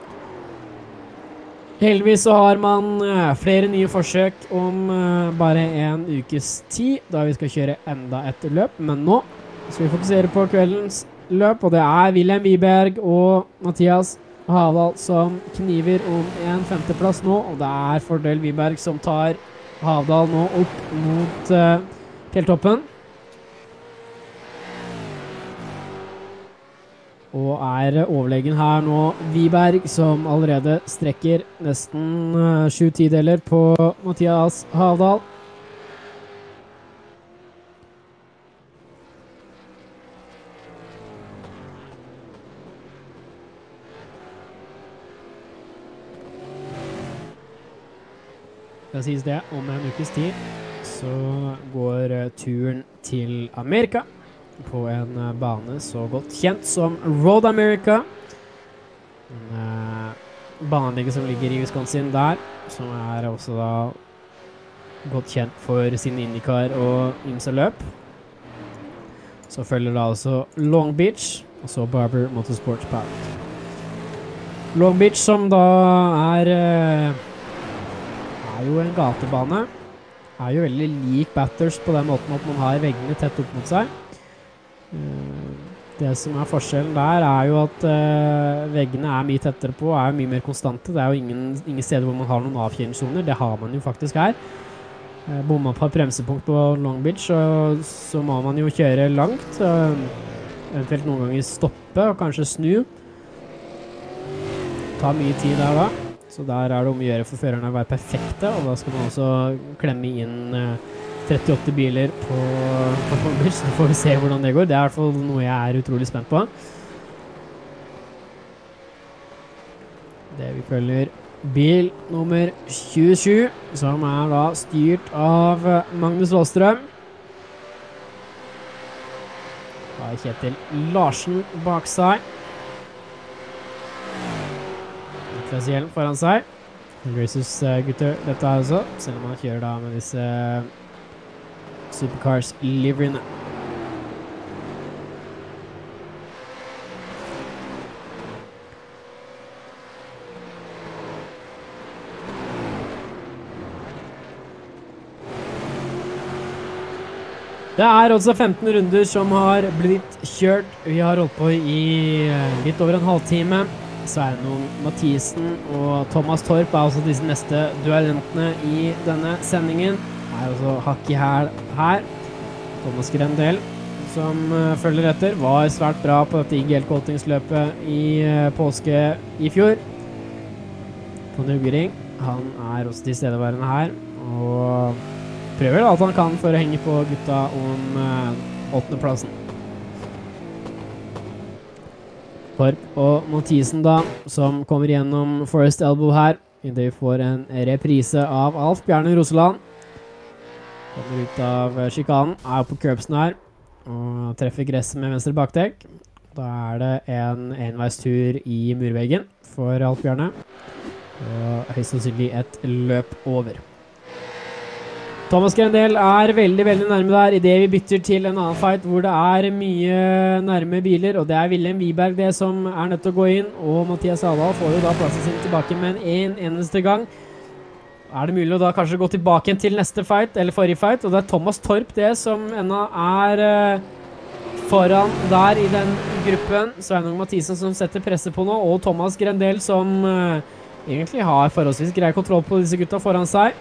Heldigvis så har man uh, flere nye forsøk om uh, bare en ukes tid, da vi skal kjøre enda et løp, men nå skal vi fokusere på kveldens løp, og det er Wilhelm Wiberg og Mathias Havdal som kniver om en femteplass nå, og det er fordel Wiberg som tar Havdal nå opp mot uh, fjelltoppen. Og er overlegen her nå Wiberg som allerede strekker nesten uh, sju tideler på Mathias Havdal. Det sies det, om en ukes tid så går uh, turen til Amerika på en uh, bane så godt kjent som Road America. En uh, baneanlegget som ligger i Wisconsin der, som er også da godt kjent for sin IndyCar og ymse løp. Så følger da også Long Beach, og så Barber Motorsports Park. Long Beach som da er... Uh, er jo en gatebane, er jo veldig lik Bathurst på den måten at man har veggene tett opp mot seg. Det som er forskjellen der er jo at veggene er mye tettere på, er mye mer konstante. Det er jo ingen, ingen steder hvor man har noen avkjøringssoner, det har man jo faktisk her. Bommer man på et bremsepunkt på Long Beach, så, så må man jo kjøre langt, eventuelt noen ganger stoppe og kanskje snu. Ta mye tid der da. Så der er det om å gjøre for førerne å være perfekte, og da skal man også klemme inn uh, trettiåtte biler på, på Long Beach, så får vi se hvordan det går. Det er i hvert fall noe jeg er utrolig spent på. Det vi følger bil nummer tjuesju, som er da styrt av Magnus Wallstrøm. Da er Kjetil Larsen bak seg. Niklas Hjelm foran seg. Races uh, gutter dette er også, selv om han kjører da med disse uh, Supercars liveryene. Det er også femten runder som har blitt kjørt. Vi har holdt på i uh, litt over en halvtime. Sveinung Mathisen og Thomas Torp er også disse neste duellentene i denne sendingen. Det er også hakk i hæl her. Thomas Grendel, som uh, følger etter, var svært bra på dette I G L-kåltingsløpet i uh, påske i fjor. På Nuggering. Han er også tilstedeværende her, og prøver alt han kan for å henge på gutta om uh, åttende plassen. Torp og Mathisen da, som kommer gjennom Forest Elbow her. Vi får en reprise av Alf Bjarne Roseland. Kommer ut av skikanen, er på curbsen her, og treffer gresset med venstre bakdekk. Da er det en enveistur i murveggen for Alf Bjarne, og høyst sannsynlig et løp over. Thomas Grendel er veldig, veldig nærme der I det vi bytter til en annen fight hvor det er mye nærme biler, og det er Wilhelm Wiberg det som er nødt til å gå inn, og Mathias Havdal får jo da plassen sin tilbake med en eneste gang. Er det mulig å da kanskje gå tilbake til neste fight, eller forrige fight, og det er Thomas Torp det som enda er uh, foran der I den gruppen. Sveinung Mathisen som setter presset på nå, og Thomas Grendel som uh, egentlig har forholdsvis grei kontroll på disse gutta foran seg.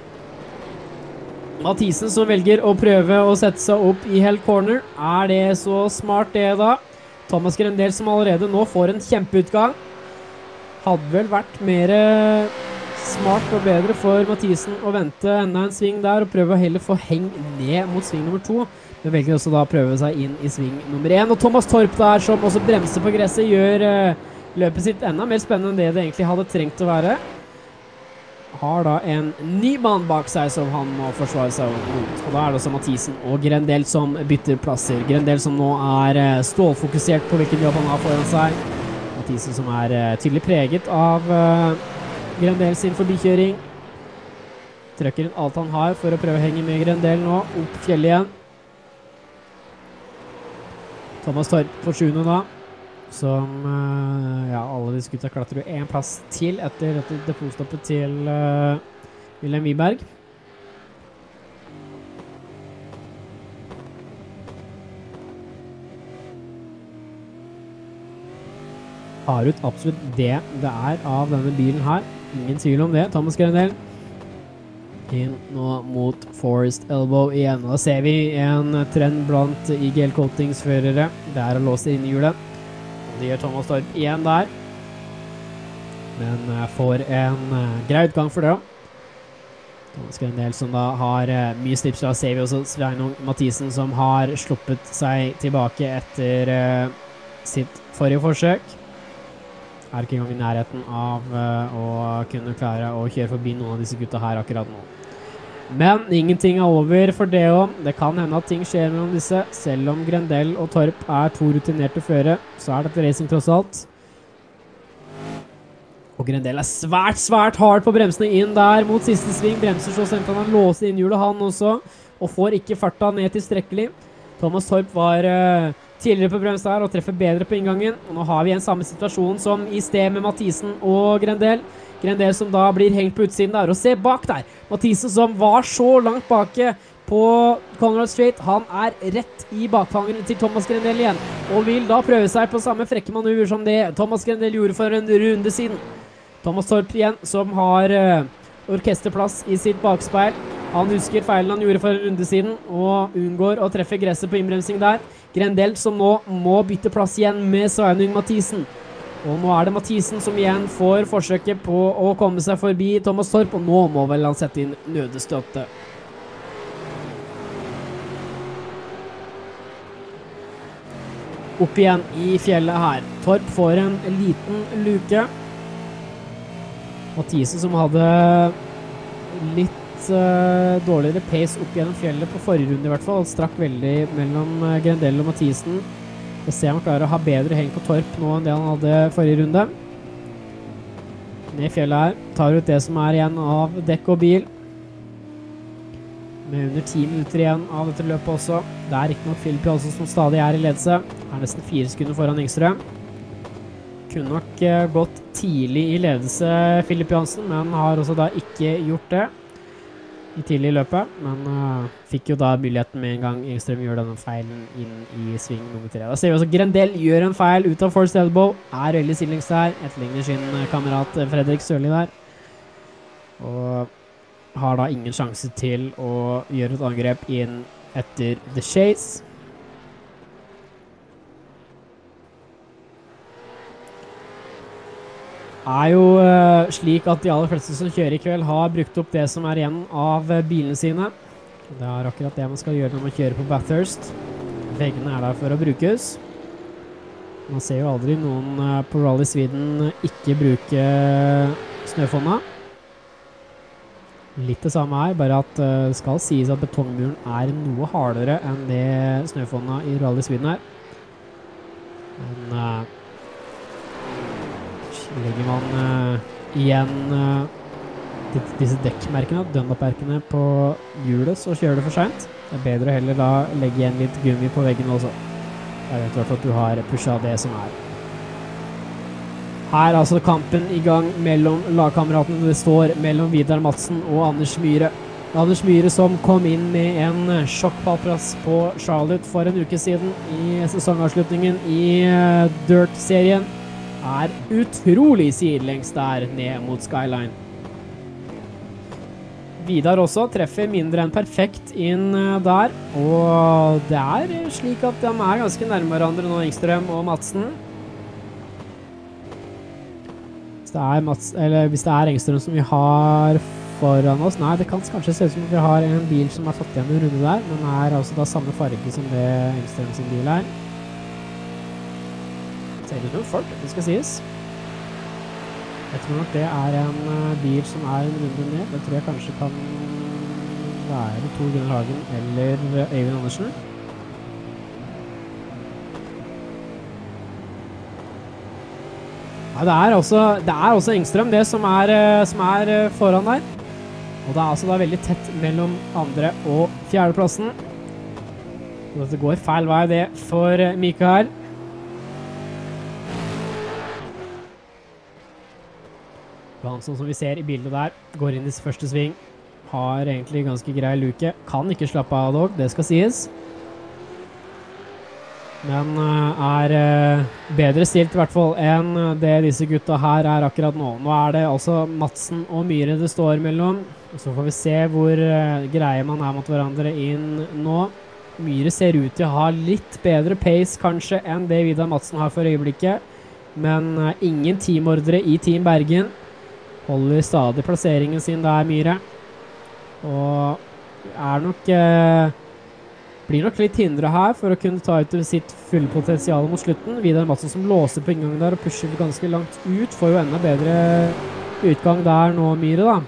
Mathisen som velger å prøve å sette seg opp I hell corner. Er det så smart det da? Thomas Grendel som allerede nå får en kjempeutgang. Hadde vel vært mer smart og bedre for Mathisen å vente enda en sving der, og prøve å heller få heng ned mot sving nummer to. Men velger også da å prøve seg inn i sving nummer én. Og Thomas Torp der, som også bremser på gresset, gjør uh, løpet sitt enda mer spennende enn det det egentlig hadde trengt å være. Har da en ny mann bak seg som han må forsvare seg mot. Og da er det også Mathisen og Grendel som bytter plasser. Grendel som nå er uh, stålfokusert på hvilken jobb han har foran seg. Mathisen som er uh, tydelig preget av uh, Grendel sin forbikjøring. Trøkker inn alt han har for å prøve å henge med Grendel nå. Opp fjellet igjen. Thomas Torp på sjuende da. Som, uh, ja, alle de skutta klatrer jo en plass til etter dette depotstoppet til uh, Wilhelm Wiberg. Har ut absolutt det det er av denne bilen her. Ingen tvil om det. Thomas Grendel inn nå mot Forest Elbow igjen. Og da ser vi en trend blant I G L Coatings-førere. Det er å låse inn i hjulet. Det gjør Thomas Torp igjen der. Men uh, får en uh, grei utgang for det. Thomas Grendel som da har uh, mye slips. Da ser vi også Sveinung Mathisen som har sluppet seg tilbake etter uh, sitt forrige forsøk. Er ikke engang i nærheten av uh, å kunne klare å kjøre forbi noen av disse gutta her akkurat nå. Men ingenting er over for det også. Det kan hende at ting skjer mellom disse. Selv om Grendel og Torp er to rutinerte føre, så er dette racing tross alt. Og Grendel er svært, svært hard på bremsene inn der mot siste sving. Bremser så sent han låser inn hjulet han også, og får ikke farta ned tilstrekkelig. Thomas Torp var uh, tidligere på brems der og treffer bedre på inngangen. Og nå har vi en samme situasjon som I sted med Mathisen og Grendel. Grendel som da blir hengt på utsiden der, og se bak der. Mathisen som var så langt bake på Commodore Straight, han er rett I bakfangeren til Thomas Grendel igjen, og vil da prøve seg på samme frekke manøver som det Thomas Grendel gjorde for en runde siden. Thomas Torp igjen, som har uh, orkesterplass I sitt bakspeil. Han husker feilen han gjorde for en runde siden, og unngår å treffe gresset på innbremsing der. Grendel som nå må bytte plass igjen med Sveinung Mathisen. Og nå er det Mathisen som igjen får forsøket på å komme seg forbi Thomas Torp, og nå må vel han sette inn nødestøtte. Opp igjen I fjellet her. Torp får en liten luke. Mathisen som hadde litt uh, dårligere pace opp gjennom fjellet på forrige runde I hvert fall, og strakk veldig mellom uh, Grendel og Mathisen. Og ser om han klarer å ha bedre heng på Torp nå enn det han hadde forrige runde. Ned fjellet her. Tar ut det som er igjen av dekk og bil. Med under ti minutter igjen av dette løpet også. Det er ikke nok Philip Johnson som stadig er I ledelse. Er nesten fire sekunder foran Engstrøm. Kunne nok uh, gått tidlig I ledelse Philip Johnson, men har også da ikke gjort det I tidlig løpet, men uh, fikk jo da muligheten med en gang Engstrøm gjør denne feilen inn I sving nummer tre. Da ser vi også Grendel gjør en feil ut av Forest Elbow, er veldig stillings der, etterligner sin kamerat Fredrik Sørli der, og har da ingen sjanse til å gjøre et angrep inn etter The Chase. Er jo uh, slik at de aller fleste som kjører I kveld har brukt opp det som er igjen av uh, bilene sine. Det er akkurat det man skal gjøre når man kjører på Bathurst. Veggene er der for å brukes. Man ser jo aldri noen uh, på Rally Sweden ikke bruke uh, snøfonna. Litt det samme her, bare at uh, det skal sies at betongmuren er noe hardere enn det snøfonna I Rally Sweden er. Men uh, legger man uh, igjen uh, disse dekkmerkene, Dunlop-merkene på hjulet, så kjører det for sent. Det er bedre å heller da legge igjen litt gummi på veggen også. Jeg vet I hvert fall at du har pushet det som er. Her er altså kampen I gang mellom lagkameratene. Det står mellom Vidar Madsen og Anders Myhre. Anders Myhre som kom inn med en sjokkpallplass på Charlotte for en uke siden I sesongavslutningen I uh, Dirt-serien. Er utrolig sidelengs der ned mot Skyline. Vidar også treffer mindre enn perfekt inn der, og det er slik at de er ganske nærme hverandre nå, Engstrøm og Madsen. Hvis det er Mats, eller hvis det er Engstrøm som vi har foran oss. Nei, det kan kanskje se ut som vi har en bil som har fått igjen en runde der, men er altså da samme farge som det Engstrøm sin bil er. Det ser ut som folk, det skal sies. Jeg tror nok det er en bil som er en runde ned. Det tror jeg kanskje kan være Tor Gunnar Hagen eller Øyvind Andersen. Ja, det er også, det er også Engstrøm, det som er, som er foran der. Og det er altså da veldig tett mellom andre og fjerdeplassen. Og dette går feil vei det for Mikael. Johansson, som vi ser i bildet der, går inn i første sving. Har egentlig ganske grei luke. Kan ikke slappe av dog, det skal sies. Men er bedre stilt i hvert fall enn det disse gutta her er akkurat nå. Nå er det altså Madsen og Myhre det står mellom. Så får vi se hvor greie man er mot hverandre inn nå. Myhre ser ut til å ha litt bedre pace kanskje enn det Vidar Madsen har for øyeblikket. Men ingen teamordre i Team Bergen. Holder stadig plasseringen sin der, Myhre. Og er nok eh, blir nok litt hindret her for å kunne ta ut sitt fulle potensial mot slutten. Vidar Madsen som låser på inngangen der og pusher ganske langt ut. Får jo enda bedre utgang der nå, Myhre da.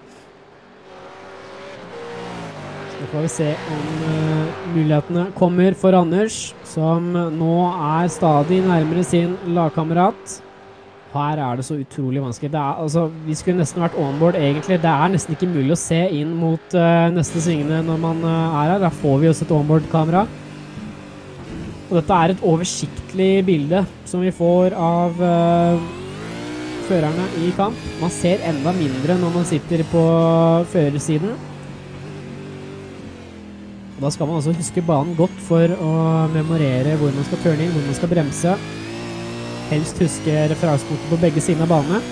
Så får vi se om eh, mulighetene kommer for Anders, som nå er stadig nærmere sin lagkamerat. Her er det så utrolig vanskelig. Det er, altså, vi skulle nesten vært onboard egentlig. Det er nesten ikke mulig å se inn mot uh, neste svingene når man uh, er her. Der får vi også et onboard-kamera. Og dette er et oversiktlig bilde som vi får av uh, førerne i kamp. Man ser enda mindre når man sitter på førersiden. Da skal man altså huske banen godt for å memorere hvor man skal turne inn, hvor man skal bremse. Helst huske referansepunkter på begge siden av banen.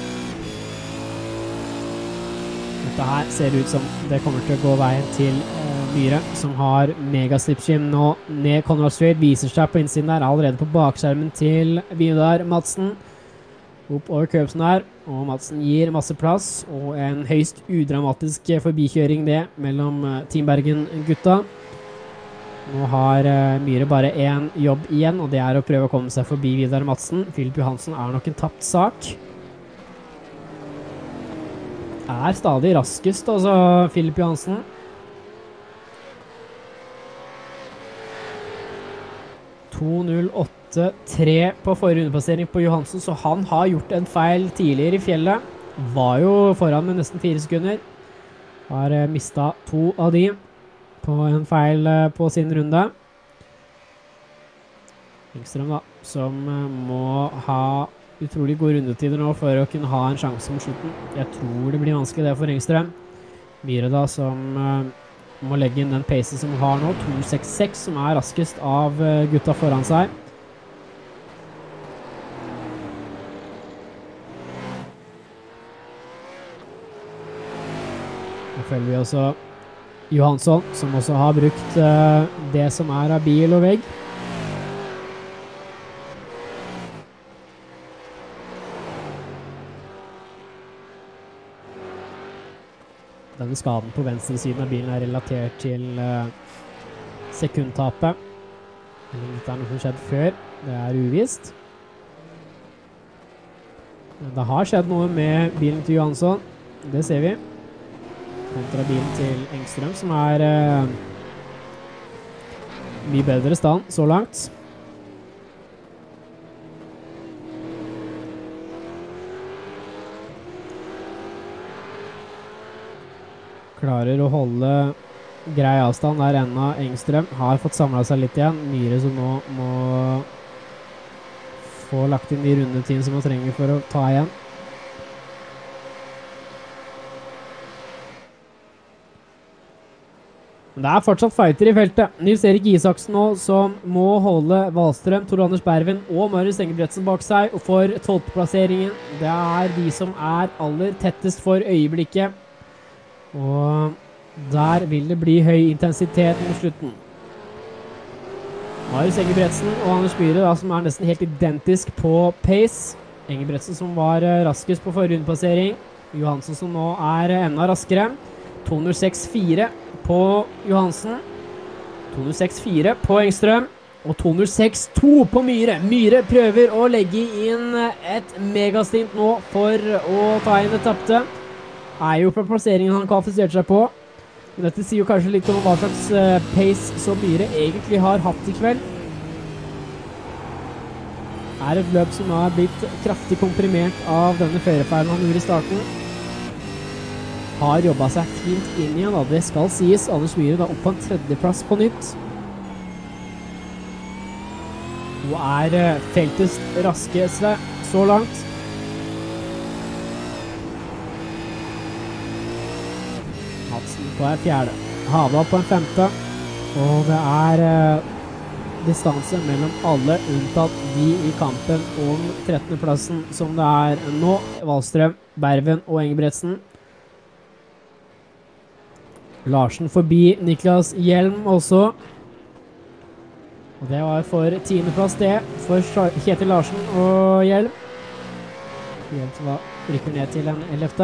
Dette her ser ut som det kommer til å gå veien til eh, Myhre, som har megaslipstream nå ned Conrad Street. Viser seg på innsiden der, allerede på bakskjermen til Vidar Madsen. Opp over curbsen der, og Madsen gir masse plass, og en høyst udramatisk forbikjøring det mellom Team Bergen-gutta. Nå har uh, Myhre bare en jobb igjen, og det er å prøve å komme seg forbi Vidar Madsen. Philip Johansen er nok en tapt sak. Er stadig raskest, altså, Philip Johansen. to null åtte tre på forrige underpassering på Johansen, så han har gjort en feil tidligere i fjellet. Var jo foran med nesten fire sekunder. Har uh, mistet to av de på en feil på sin runde. Engstrøm da, som må ha utrolig gode rundetider nå for å kunne ha en sjanse mot slutten. Jeg tror det blir vanskelig det for Engstrøm. Myhre da, som uh, må legge inn den pacen som han har nå, to seks seks, som er raskest av uh, gutta foran seg. Nå følger vi også Johansson, som også har brukt uh, det som er av bil og vegg. Denne skaden på venstre siden av bilen er relatert til uh, sekundtapet. Eller dette er noe som skjedde før. Det er uvisst. Men det har skjedd noe med bilen til Johansson. Det ser vi. Kontra bilen til Engstrøm, som er uh, mye bedre stand så langt. Klarer å holde grei avstand der enda Engstrøm har fått samlet seg litt igjen. Myhre som nå må få lagt inn de rundetiden som man trenger for å ta igjen. Det er fortsatt fighter i feltet. Nils Erik Isaksen nå, som må holde Wahlstrøm, Tor Anders Berven og Marius Engebretsen bak seg, og for tolvteplasseringen. Det er de som er aller tettest for øyeblikket. Og der vil det bli høy intensitet mot slutten. Marius Engebretsen og Anders Myhre, da, som er nesten helt identisk på pace. Engebretsen som var raskest på forrige rundepassering. Johansen som nå er enda raskere. to null seks fire på Johansen. to null seks fire på Engstrøm. Og to null seks to på Myhre. Myhre prøver å legge inn et megastint nå for å ta inn det tappte. Er jo på plasseringen han kvalifiserte seg på. Men dette sier jo kanskje litt om hva slags pace som Myhre egentlig har hatt i kveld. Er et løp som har blitt kraftig komprimert av denne førerfeilen han gjorde i starten. Har jobbet seg fint inn igjen, da. Det skal sies. Anders Myhre da opp på en tredjeplass på nytt. Og er feltets raskeste så langt. Madsen på en fjerde. Havdal på en femte. Og det er eh, distanse mellom alle unntatt de i kampen om trettende plassen som det er nå. Wallstrøm, Berven og Engebretsen. Larsen forbi Niklas Hjelm også. Og det var for tiende plass det, for Kjetil Larsen og Hjelm. Hjelm som var rykker ned til en ellevte.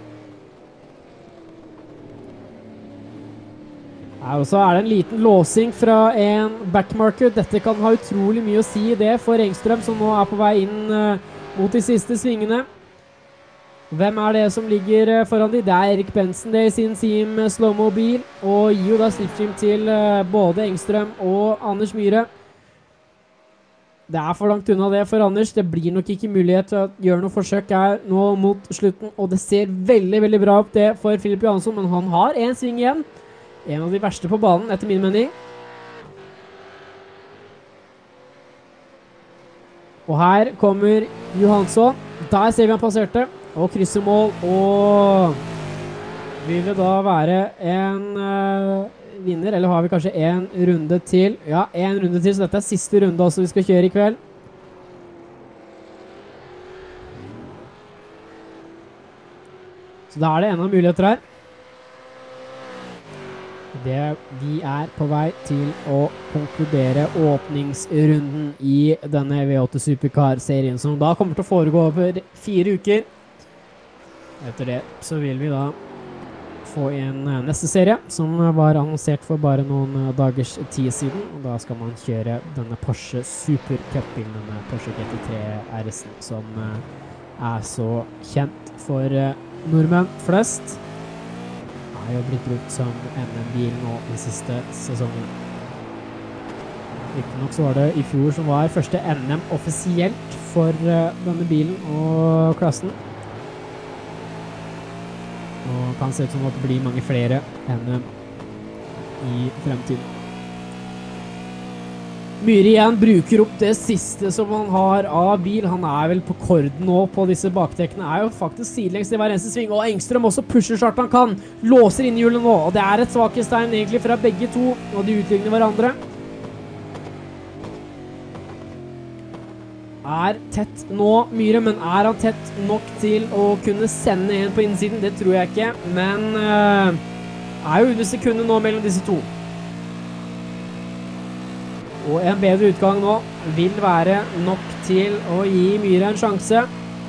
Her også er det en liten låsing fra en backmarker. Dette kan ha utrolig mye å si det for Engstrøm, som nå er på vei inn uh, mot de siste svingene. Hvem er det som ligger uh, foran de? Det er Erik Bensen, det i sin team uh, Slowmo-bil, og gir jo da slipstream til uh, både Engstrøm og Anders Myhre. Det er for langt unna det for Anders. Det blir nok ikke mulighet til å gjøre noe forsøk her nå mot slutten, og det ser veldig, veldig bra opp det for Filip Johansson, men han har en sving igjen. En av de verste på banen, etter min mening. Og her kommer Johansson. Der ser vi han passerte. Og krysser mål. Og vil det da være en uh, vinner, eller har vi kanskje en runde til? Ja, en runde til, så dette er siste runde også vi skal kjøre i kveld. Så da er det enda muligheter her. Det, de er på vei til å konkludere åpningsrunden i denne V åtte Supercar-serien, som da kommer til å foregå over fire uker. Etter det så vil vi da få en neste serie, som var annonsert for bare noen dagers tid siden. Og da skal man kjøre denne Porsche Supercup-bilen, denne Porsche G T tre R S-en, som er så kjent for nordmenn flest. Har jo blitt brukt som N M-bil nå de siste sesongen. Ikke nok så var det i fjor som var første N M offisielt for uh, denne bilen og klassen. Og kan se ut som at det blir mange flere N M i fremtiden. Myhre igjen bruker opp det siste som han har av bil. Han er vel på korden nå på disse bakdekkene. Er jo faktisk sidelengs i hver eneste sving. Og Engstrøm også pusher så hardt han kan. Låser inn hjulet nå. Og det er et svakhetstegn egentlig fra begge to. Og de utligner hverandre. Er tett nå Myhre, men er han tett nok til å kunne sende en på innsiden? Det tror jeg ikke. Men uh, er jo under sekundet nå mellom disse to. Og en bedre utgang nå vil være nok til å gi Myhre en sjanse.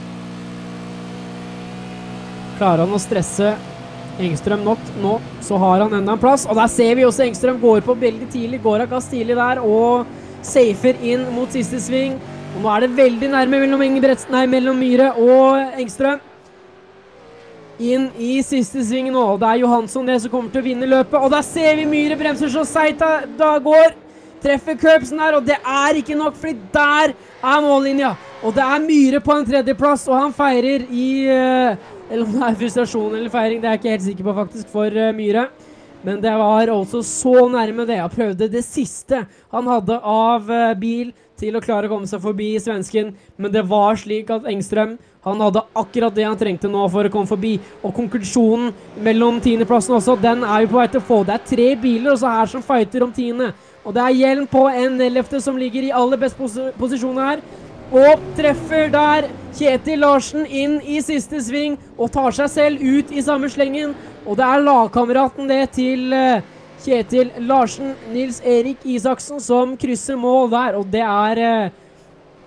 Klarer han å stresse Engstrøm nok nå, så har han enda en plass. Og der ser vi også Engstrøm går på veldig tidlig, går av gass tidlig der, og safer inn mot siste sving. Og nå er det veldig nærme mellom, nei, mellom Myhre og Engstrøm. Inn i siste sving nå, og det er Johansson det som kommer til å vinne løpet. Og der ser vi Myhre bremser så seit da går. Treffer curbsen her, og det er ikke nok, fordi der er mållinja. Og det er Myhre på en tredjeplass, og han feirer i, uh, eller om det er frustrasjon eller feiring, det er jeg ikke helt sikker på faktisk for uh, Myhre. Men det var også så nærme det. Han prøvde det siste han hadde av uh, bil til å klare å komme seg forbi svensken, men det var slik at Engstrøm, han hadde akkurat det han trengte nå for å komme forbi, og konklusjonen mellom tiendeplassen også, den er vi på vei til å få. Det er tre biler også her som fighter om tiende. Og det er Hjelm på en ellevte som ligger i aller best pos posisjon her. Og treffer der Kjetil Larsen inn i siste sving og tar seg selv ut i samme slengen. Og det er lagkameraten det til uh, Kjetil Larsen, Nils Erik Isaksen, som krysser mål der. Og det er uh,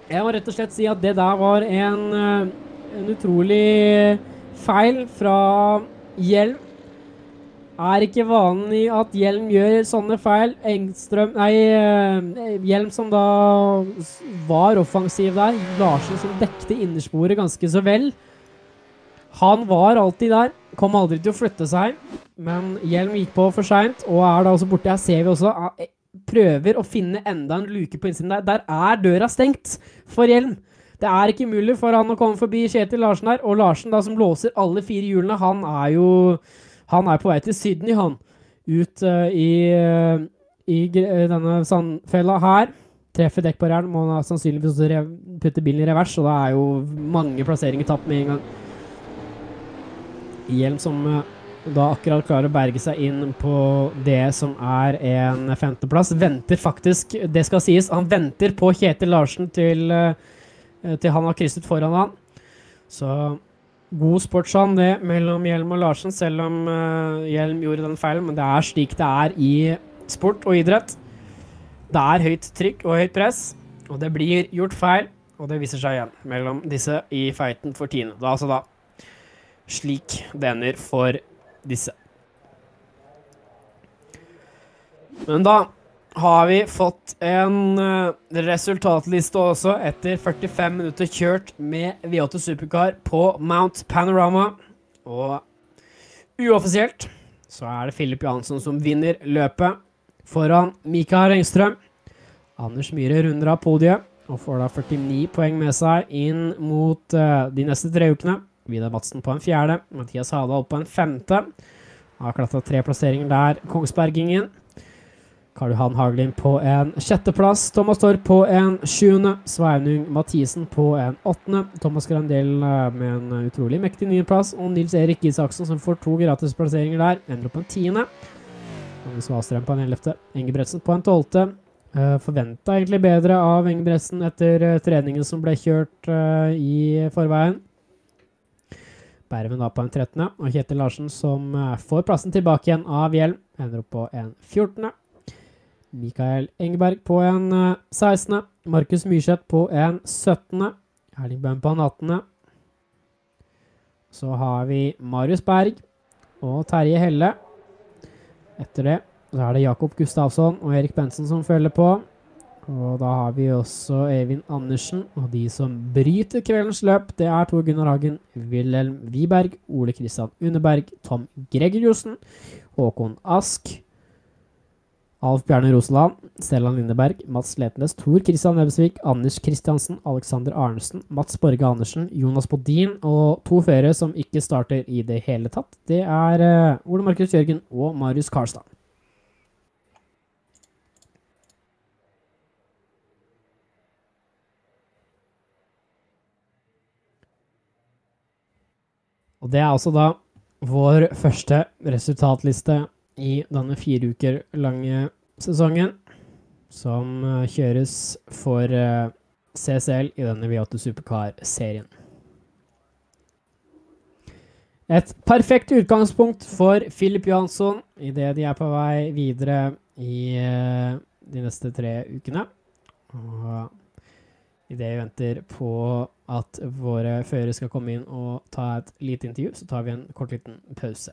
Jeg må rett og slett si at det der var en, en utrolig feil fra Hjelm. Er ikke vanlig at Hjelm gjør sånne feil. Engstrøm, nei, Hjelm som da var offensiv der. Larsen som dekte innersporet ganske så vel. Han var alltid der, kom aldri til å flytte seg, men Hjelm gikk på for sent, og er da også borte. Her ser vi også, prøver å finne enda en luke på innsiden der. Der er døra stengt for Hjelm. Det er ikke mulig for han å komme forbi Kjetil Larsen her, og Larsen da som låser alle fire hjulene, han er jo, han er på vei til Sydney, han. Ut uh, i, uh, i denne sandfella her. Treffer dekkbarrieren, må han sannsynligvis også putte bilen i revers, og det er jo mange plasseringer tatt med en gang. Hjelm som da akkurat klarer å berge seg inn på det som er en femteplass. Venter faktisk, det skal sies, han venter på Kjetil Larsen til, til han har krysset foran han. Så god sportsann det mellom Hjelm og Larsen, selv om uh, Hjelm gjorde den feilen, men det er slik det er i sport og idrett. Det er høyt trykk og høyt press, og det blir gjort feil, og det viser seg igjen mellom disse i fighten for tiende. Da altså da slik det ender for disse. Men da har vi fått en uh, resultatliste også etter førtifem minutter kjørt med V åtte Supercar på Mount Panorama. Og uoffisielt så er det Filip Johansson som vinner løpet foran Mikael Engstrøm. Anders Myhre runder av podiet og får da førtini poeng med seg inn mot uh, de neste tre ukene. Vidar Madsen på en fjerde, Mathias Hadal på en femte. Har klatret tre plasseringer der, Kongsbergingen. Karl Johan Hagelin på en sjetteplass, Thomas Torp på en sjuende, Sveinung Mathisen på en åttende, Thomas Grandel med en utrolig mektig niendeplass, og Nils Erik Isaksen som får to gratisplasseringer der, ender opp på en tiende. Magnus Wahlstrøm på en ellevte, Ingebretsen på en tolvte. Uh, forventet egentlig bedre av Ingebretsen etter uh, treningen som ble kjørt uh, i forveien. Berven da på en trettende, og Kjetil Larsen som uh, får plassen tilbake igjen av Hjelm, ender opp på en fjortende. Mikael Engeberg på en uh, sekstende, Markus Myrseth på en syttende, Erling Bøhm på en attende. Så har vi Marius Berg og Terje Helle. Etter det så er det Jakob Gustafsson og Erik Bensen som følger på. Og da har vi også Eivind Andersen, og de som bryter kveldens løp, det er Tor Gunnar Hagen, Wilhelm Wiberg, Ole Kristian Uneberg, Tom Gregoriussen, Håkon Ask, Alf Bjarne Roseland, Stellan Lindeberg, Mats Letnes, Tor Kristian Nebesvik, Anders Kristiansen, Alexander Arnesen, Mats Borge Andersen, Jonas Bodin, og to førere som ikke starter i det hele tatt. Det er uh, Ole Markus Jørgen og Marius Karlstad. Og det er altså da vår første resultatliste i denne fire uker lange sesongen, som kjøres for C S L i denne V åtte Supercar-serien. Et perfekt utgangspunkt for Filip Johansson i det de er på vei videre i de neste tre ukene. Og i det vi venter på at våre førere skal komme inn og ta et lite intervju, så tar vi en kort liten pause.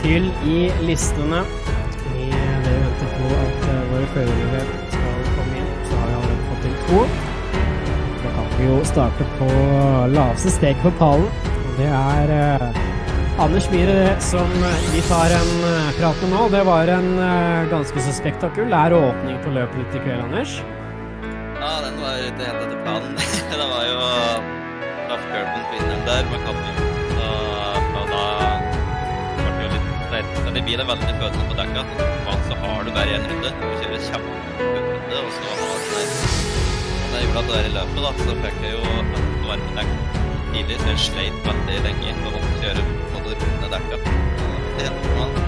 fyll i listene. I det vi venter på at uh, våre førere skal komme inn, så har vi allerede fått inn to. Da kan vi jo starte på laveste steg på pallen. Og det er uh, Anders Myhre som vi tar en uh, prat med nå. Det var en uh, ganske så spektakulær åpning på løpet litt i kveld, Anders. Ja, den var ikke helt etter planen. Det var jo off-curben på innom der med Commodore. Og, og da var det jo litt... Den i bilen er veldig følende på dekka. Og så har du bare en runde. Du kjører kjemperunde, og så har du den. Og det gjorde at det der i løpet, da, så fikk jeg jo å være på dekk tidlig, så jeg sleit veldig lenge og måtte kjøre på de runde dekka. Det er helt normalt.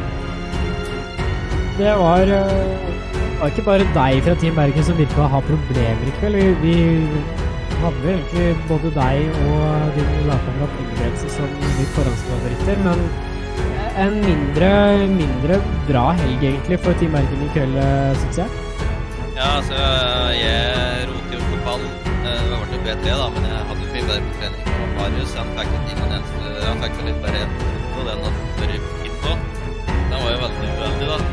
Det var, uh, var ikke bare deg fra Team Bergen som virket å ha problemer i kveld. Vi, vi hadde egentlig både deg og din lagkamerat Ingebrigtsen som litt forhåndsfavoritter, men en mindre, mindre bra helg egentlig for Team Bergen i kveld, synes jeg. Ja, altså, jeg rotet jo på pallen. Det var vært B tre da, men jeg hadde jo mye bedre på trening. Og Marius, han fikk jo ingen eneste, han fikk jo litt bare en og den hadde vært inn på. Den var jo veldig uheldig da.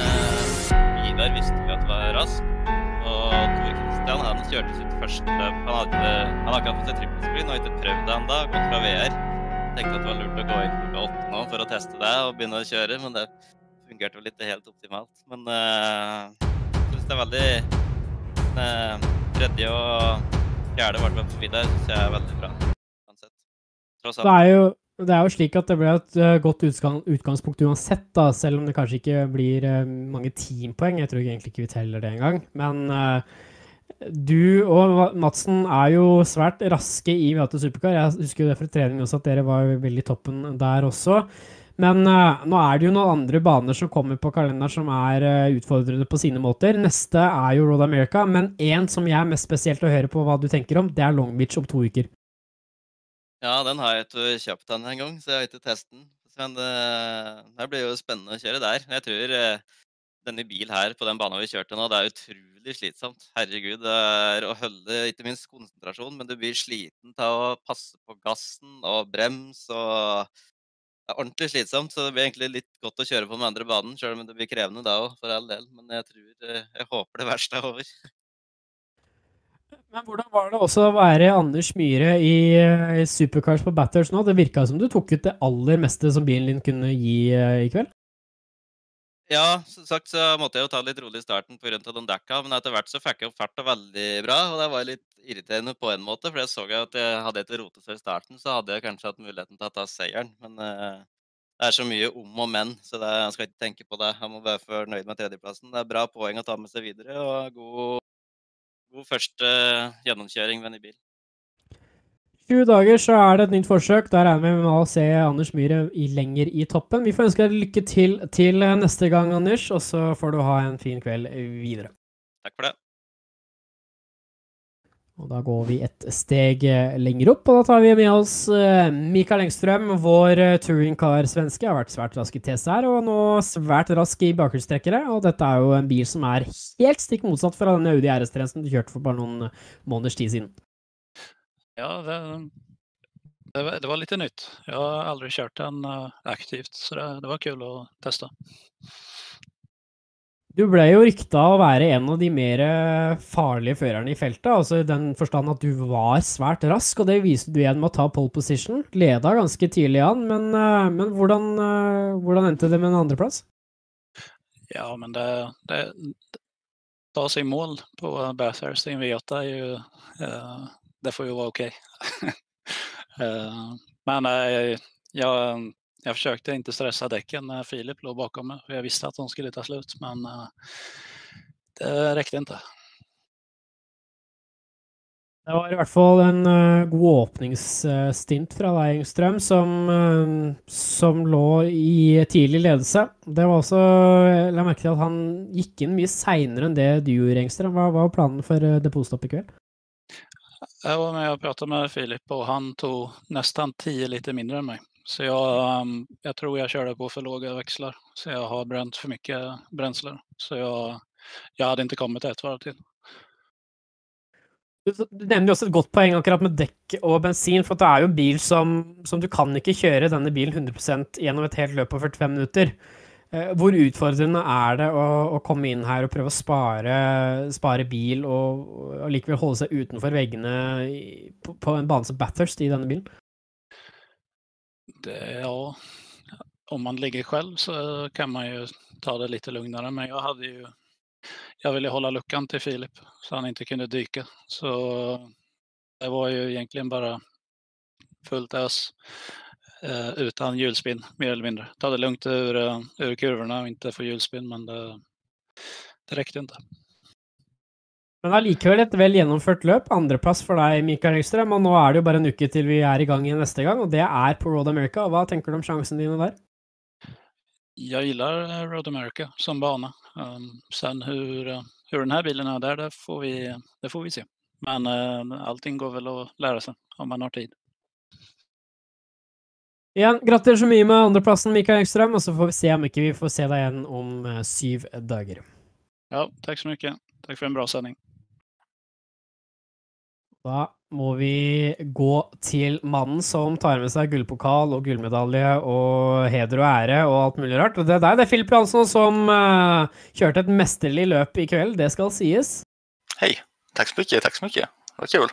Vidar visste vi at det var rask, og Tor Kristian, han kjørte sitt første løp. Han hadde, han hadde ikke fått seg trippelscreen, og ikke prøvd det enda, gått fra V R. Tenkte at det var lurt å gå i klokka åtte nå for å teste det og begynne å kjøre, men det fungerte vel ikke helt optimalt. Men uh, jeg synes det er veldig uh, tredje og fjerde var det for Vidar, synes jeg er veldig bra. Det er, jo, det er jo slik at det ble et uh, godt utgang, utgangspunkt uansett da, selv om det kanskje ikke blir uh, mange teampoeng. Jeg tror egentlig ikke vi teller det engang, men uh, du og Madsen er jo svært raske i V åtte Supercar. Jeg husker jo det fra trening også at dere var veldig toppen der også. Men uh, nå er det jo noen andre baner som kommer på kalenderen som er uh, utfordrende på sine måter. Neste er jo Road America, men en som jeg er mest spesielt å høre på hva du tenker om, det er Long Beach om to uker. Ja, den har jeg ikke kjøpt den en gang, så jeg har ikke testet den. Men det, det blir jo spennende å kjøre der. Jeg tror uh, denne bil her på den banen vi kjørte nå, det er utrolig slitsomt. Herregud, det er å holde ikke minst konsentrasjon, men du blir sliten til å passe på gassen og brems, og det er ordentlig slitsomt, så det blir egentlig litt godt å kjøre på den andre banen, selv om det blir krevende da også, for all del. Men jeg tror, jeg håper det verste er over. Men hvordan var det også å være Anders Myhre i, i Supercars på Bathurst nå? Det virket som du tok ut det aller meste som bilen din kunne gi uh, i kveld. Ja, som sagt så måtte jeg jo ta litt rolig i starten på grunn av de dekka, men etter hvert så fikk jeg jo fart veldig bra, og det var litt irriterende på en måte, for jeg så at jeg hadde etter rotet seg i starten, så hadde jeg kanskje hatt muligheten til å ta seieren, men uh, det er så mye om og men, så det, jeg skal ikke tenke på det. Jeg må være fornøyd med tredjeplassen. Det er bra poeng å ta med seg videre, og god, god første gjennomkjøring med en bil. tjue dager så er det et nytt forsøk. Der er vi med å se Anders Myhre i lenger i toppen. Vi får ønske deg lykke til til neste gang, Anders, og så får du ha en fin kveld videre. Takk for det. Og da går vi et steg lenger opp, og da tar vi med oss Mikael Engström, vår touringcar-svenske. Har vært svært rask i T S R, og nå svært rask i bakhjulstrekkere, og dette er jo en bil som er helt stikk motsatt fra den Audi R S-tre som du kjørte for bare noen måneders tid siden. Ja, det, det, var, det var lite nytt. Jag har aldrig kört den uh, aktivt, så det, det var kul å testa. Du ble jo ryktet å være en av de mer farlige førerne i feltet, altså i den forstand at du var svært rask, og det viste du igjen med å ta pole position. Leda ganske tidlig an, men, uh, men hvordan, uh, hvordan endte det med en andreplass? Ja, men det, det, ta sig mål på Bathurst i en V åtta är ju... Uh, det får ju vara okej. uh, men uh, jag, jag försökte inte stressa däcken när Filip låg bakom mig. För jag visste att de skulle ta slut, men uh, det räckte inte. Det var i hvert fall en uh, god åpningsstint fra deg, Engström, som, uh, som lå i tidlig ledelse. Det var også, jeg la merke til at han gikk inn mye senere enn det du gjorde, Engström. Hva var planen for uh, depotstopp i kveld? Jag var med och pratade med Filip och han tog nästan tio liter mindre än mig. Så jag, um, jag tror jag körde på för låga växlar. Så jag har bränt för mycket bränsle. Så jag, jag hade inte kommit ett varv till. Du, du nevner jo også et godt poeng akkurat med dekk og bensin, for det er jo en bil som, som du kan ikke kjøre denne bilen hundre prosent gjennom et helt løp på førtifem minutter. Eh, hvor utfordrende er det å, å komme inn her og prøve å spare, spare bil og, og likevel holde seg utenfor veggene i, på, på en bane som Bathurst i denne bilen? Det, ja, om man ligger själv så kan man ju ta det lite lugnare, men jag hade ju jag ville hålla luckan till Filip så han inte kunde dyka, så det var ju egentligen bara fullt ös eh, utan hjulspinn mer eller mindre. Ta det lugnt ur, ur kurvorna och inte få hjulspinn, men det, det räckte inte. Men allikevel et vel gjennomført løp, andreplass for deg, Mikael Ekstrøm, og nå er det jo bare en uke til vi er i gang igjen neste gang, og det er på Road America. Hva tenker du om sjansen dine der? Jag gillar Road America som bana. Um, sen hur, hur den här bilen är där, det får vi, det får vi se. Men uh, allting går väl att lära sig om man har tid. Igjen, gratulerer så mye med andreplassen, Mikael Ekstrøm, og så får vi se om ikke vi får se deg igjen om uh, syv dager. Ja, tack så mycket. Tack för en bra sändning. Da må vi gå til mannen som tar med seg gullpokal og gullmedalje og heder og ære og alt mulig rart. Og det er deg, det er Filip Jansson som uh, kjørte et mesterlig løp i kveld, det skal sies. Hej, tack så mycket, tack så mycket. Det var kul.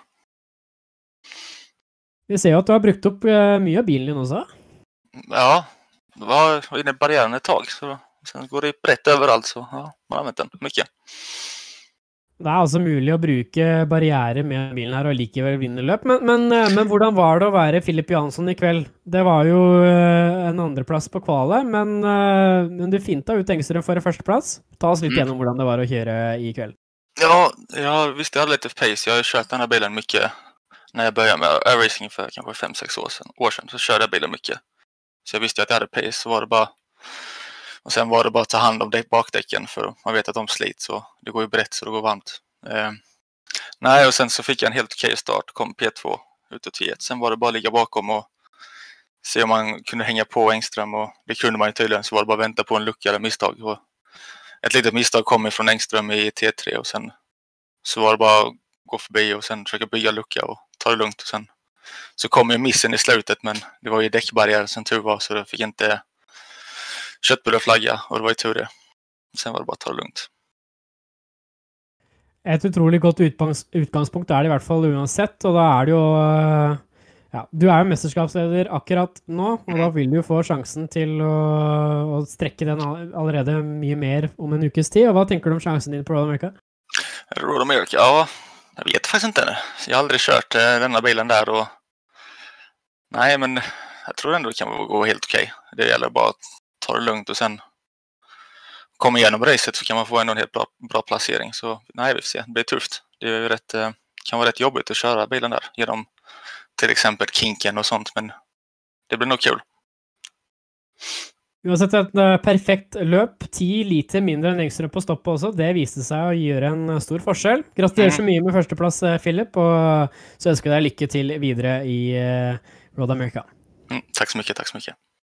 Vi ser jo at du har brukt opp uh, mye av bilen din også. Ja, det var, var inne i barriären ett tag, så sen går det brett överallt, så ja, man har använt den mycket. Det er altså mulig å bruke barriere med bilen her og likevel vinne løp, men, men, men hvordan var det å være Filip Jansson i kveld? Det var jo en andreplass på kvalet, men, men du finta ut Engström for en førsteplass. Ta oss litt Mm. gjennom hvordan det var å kjøre i kveld. Ja, jag visste jag hade lite pace. Jag har kört den här bilen mycket när jag började med airracing för kanske fem sex år sedan. År sedan så körde jag bilen mycket. Så jag visste att jag hade pace, så var det bara och sen var det bara att ta hand om däck, bakdäcken, för man vet att de slits, så det går ju brett så det går varmt. Eh, nej, och sen så fick jag en helt okej start, kom P två ut och T ett. Sen var det bara att ligga bakom och se om man kunde hänga på Engström, och det kunde man ju tydligen, så var det bara att vänta på en lucka eller misstag. Och ett litet misstag kom ifrån Engström i T tre, och sen så var det bara att gå förbi och sen försöka bygga lucka och ta det lugnt. Och sen så kom ju missen i slutet, men det var ju däckbarriär som tur var, så det fick inte köttbullar flagga, och det var ju tur det. Sen var det bara att ta det lugnt. Et utrolig godt utgangs utgangspunkt er det i hvert fall uansett, og da er det jo, ja, du er jo mesterskapsleder akkurat nå, og da vil du jo få sjansen til å, å strekke den allerede mye mer om en ukes tid, og hva tenker du om sjansen din på Road America? Road America, ja, jag vet faktiskt inte. Jag har aldrig kört eh, denna bilen där, och nej, men jag tror ändå det kan gå helt okej. Det gäller bara att ta det lugnt och sen komma igenom racet, så kan man få en helt bra, bra placering. Så nej, vi får se. Det blir tufft. Det är rätt, eh, kan vara rätt jobbigt att köra bilen där genom till exempel kinken och sånt, men det blir nog kul. Uansett et uh, perfekt løp, ti liter mindre enn Engström på stoppet også, det viste seg å gjøre en uh, stor forskjell. Gratulerer så mye med førsteplass, uh, Filip, og så ønsker jeg deg lykke til videre i uh, Road America. Mm, tack så mycket, tack så mycket.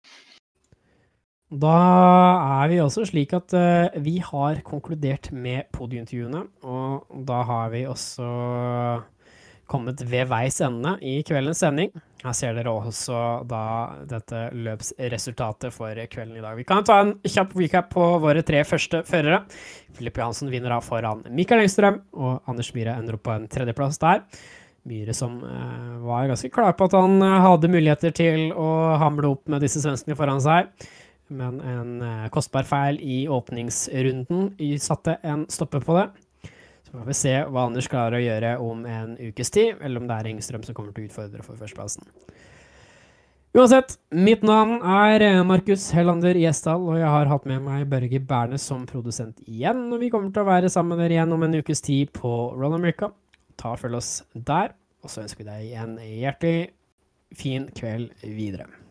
Da er vi også slik at uh, vi har konkludert med podiumintervjuene, og da har vi også kommet ved veis ende i kveldens sending. Her ser dere også da dette løpsresultatet for kvelden i dag. Vi kan ta en kjapp recap på våre tre første førere. Filip Johansen vinner da foran Mikael Engström, og Anders Myhre ender opp på en tredjeplass der. Myhre som uh, var ganske klar på at han uh, hadde muligheter til å hamle opp med disse svenskene foran seg. Men en uh, kostbar feil i åpningsrunden i satte en stoppe på det. Så får vi se hva Anders klarer å gjøre om en ukes tid, eller om det er Engström som kommer til å utfordre for førsteplassen. Uansett, mitt navn er Markus Hellander Gjesdal, og jeg har hatt med meg Børge Bernes som produsent igjen, og vi kommer til å være sammen med dere igjen om en ukes tid på Road America. Ta og følg oss der, og så ønsker vi deg en hjertelig fin kveld videre.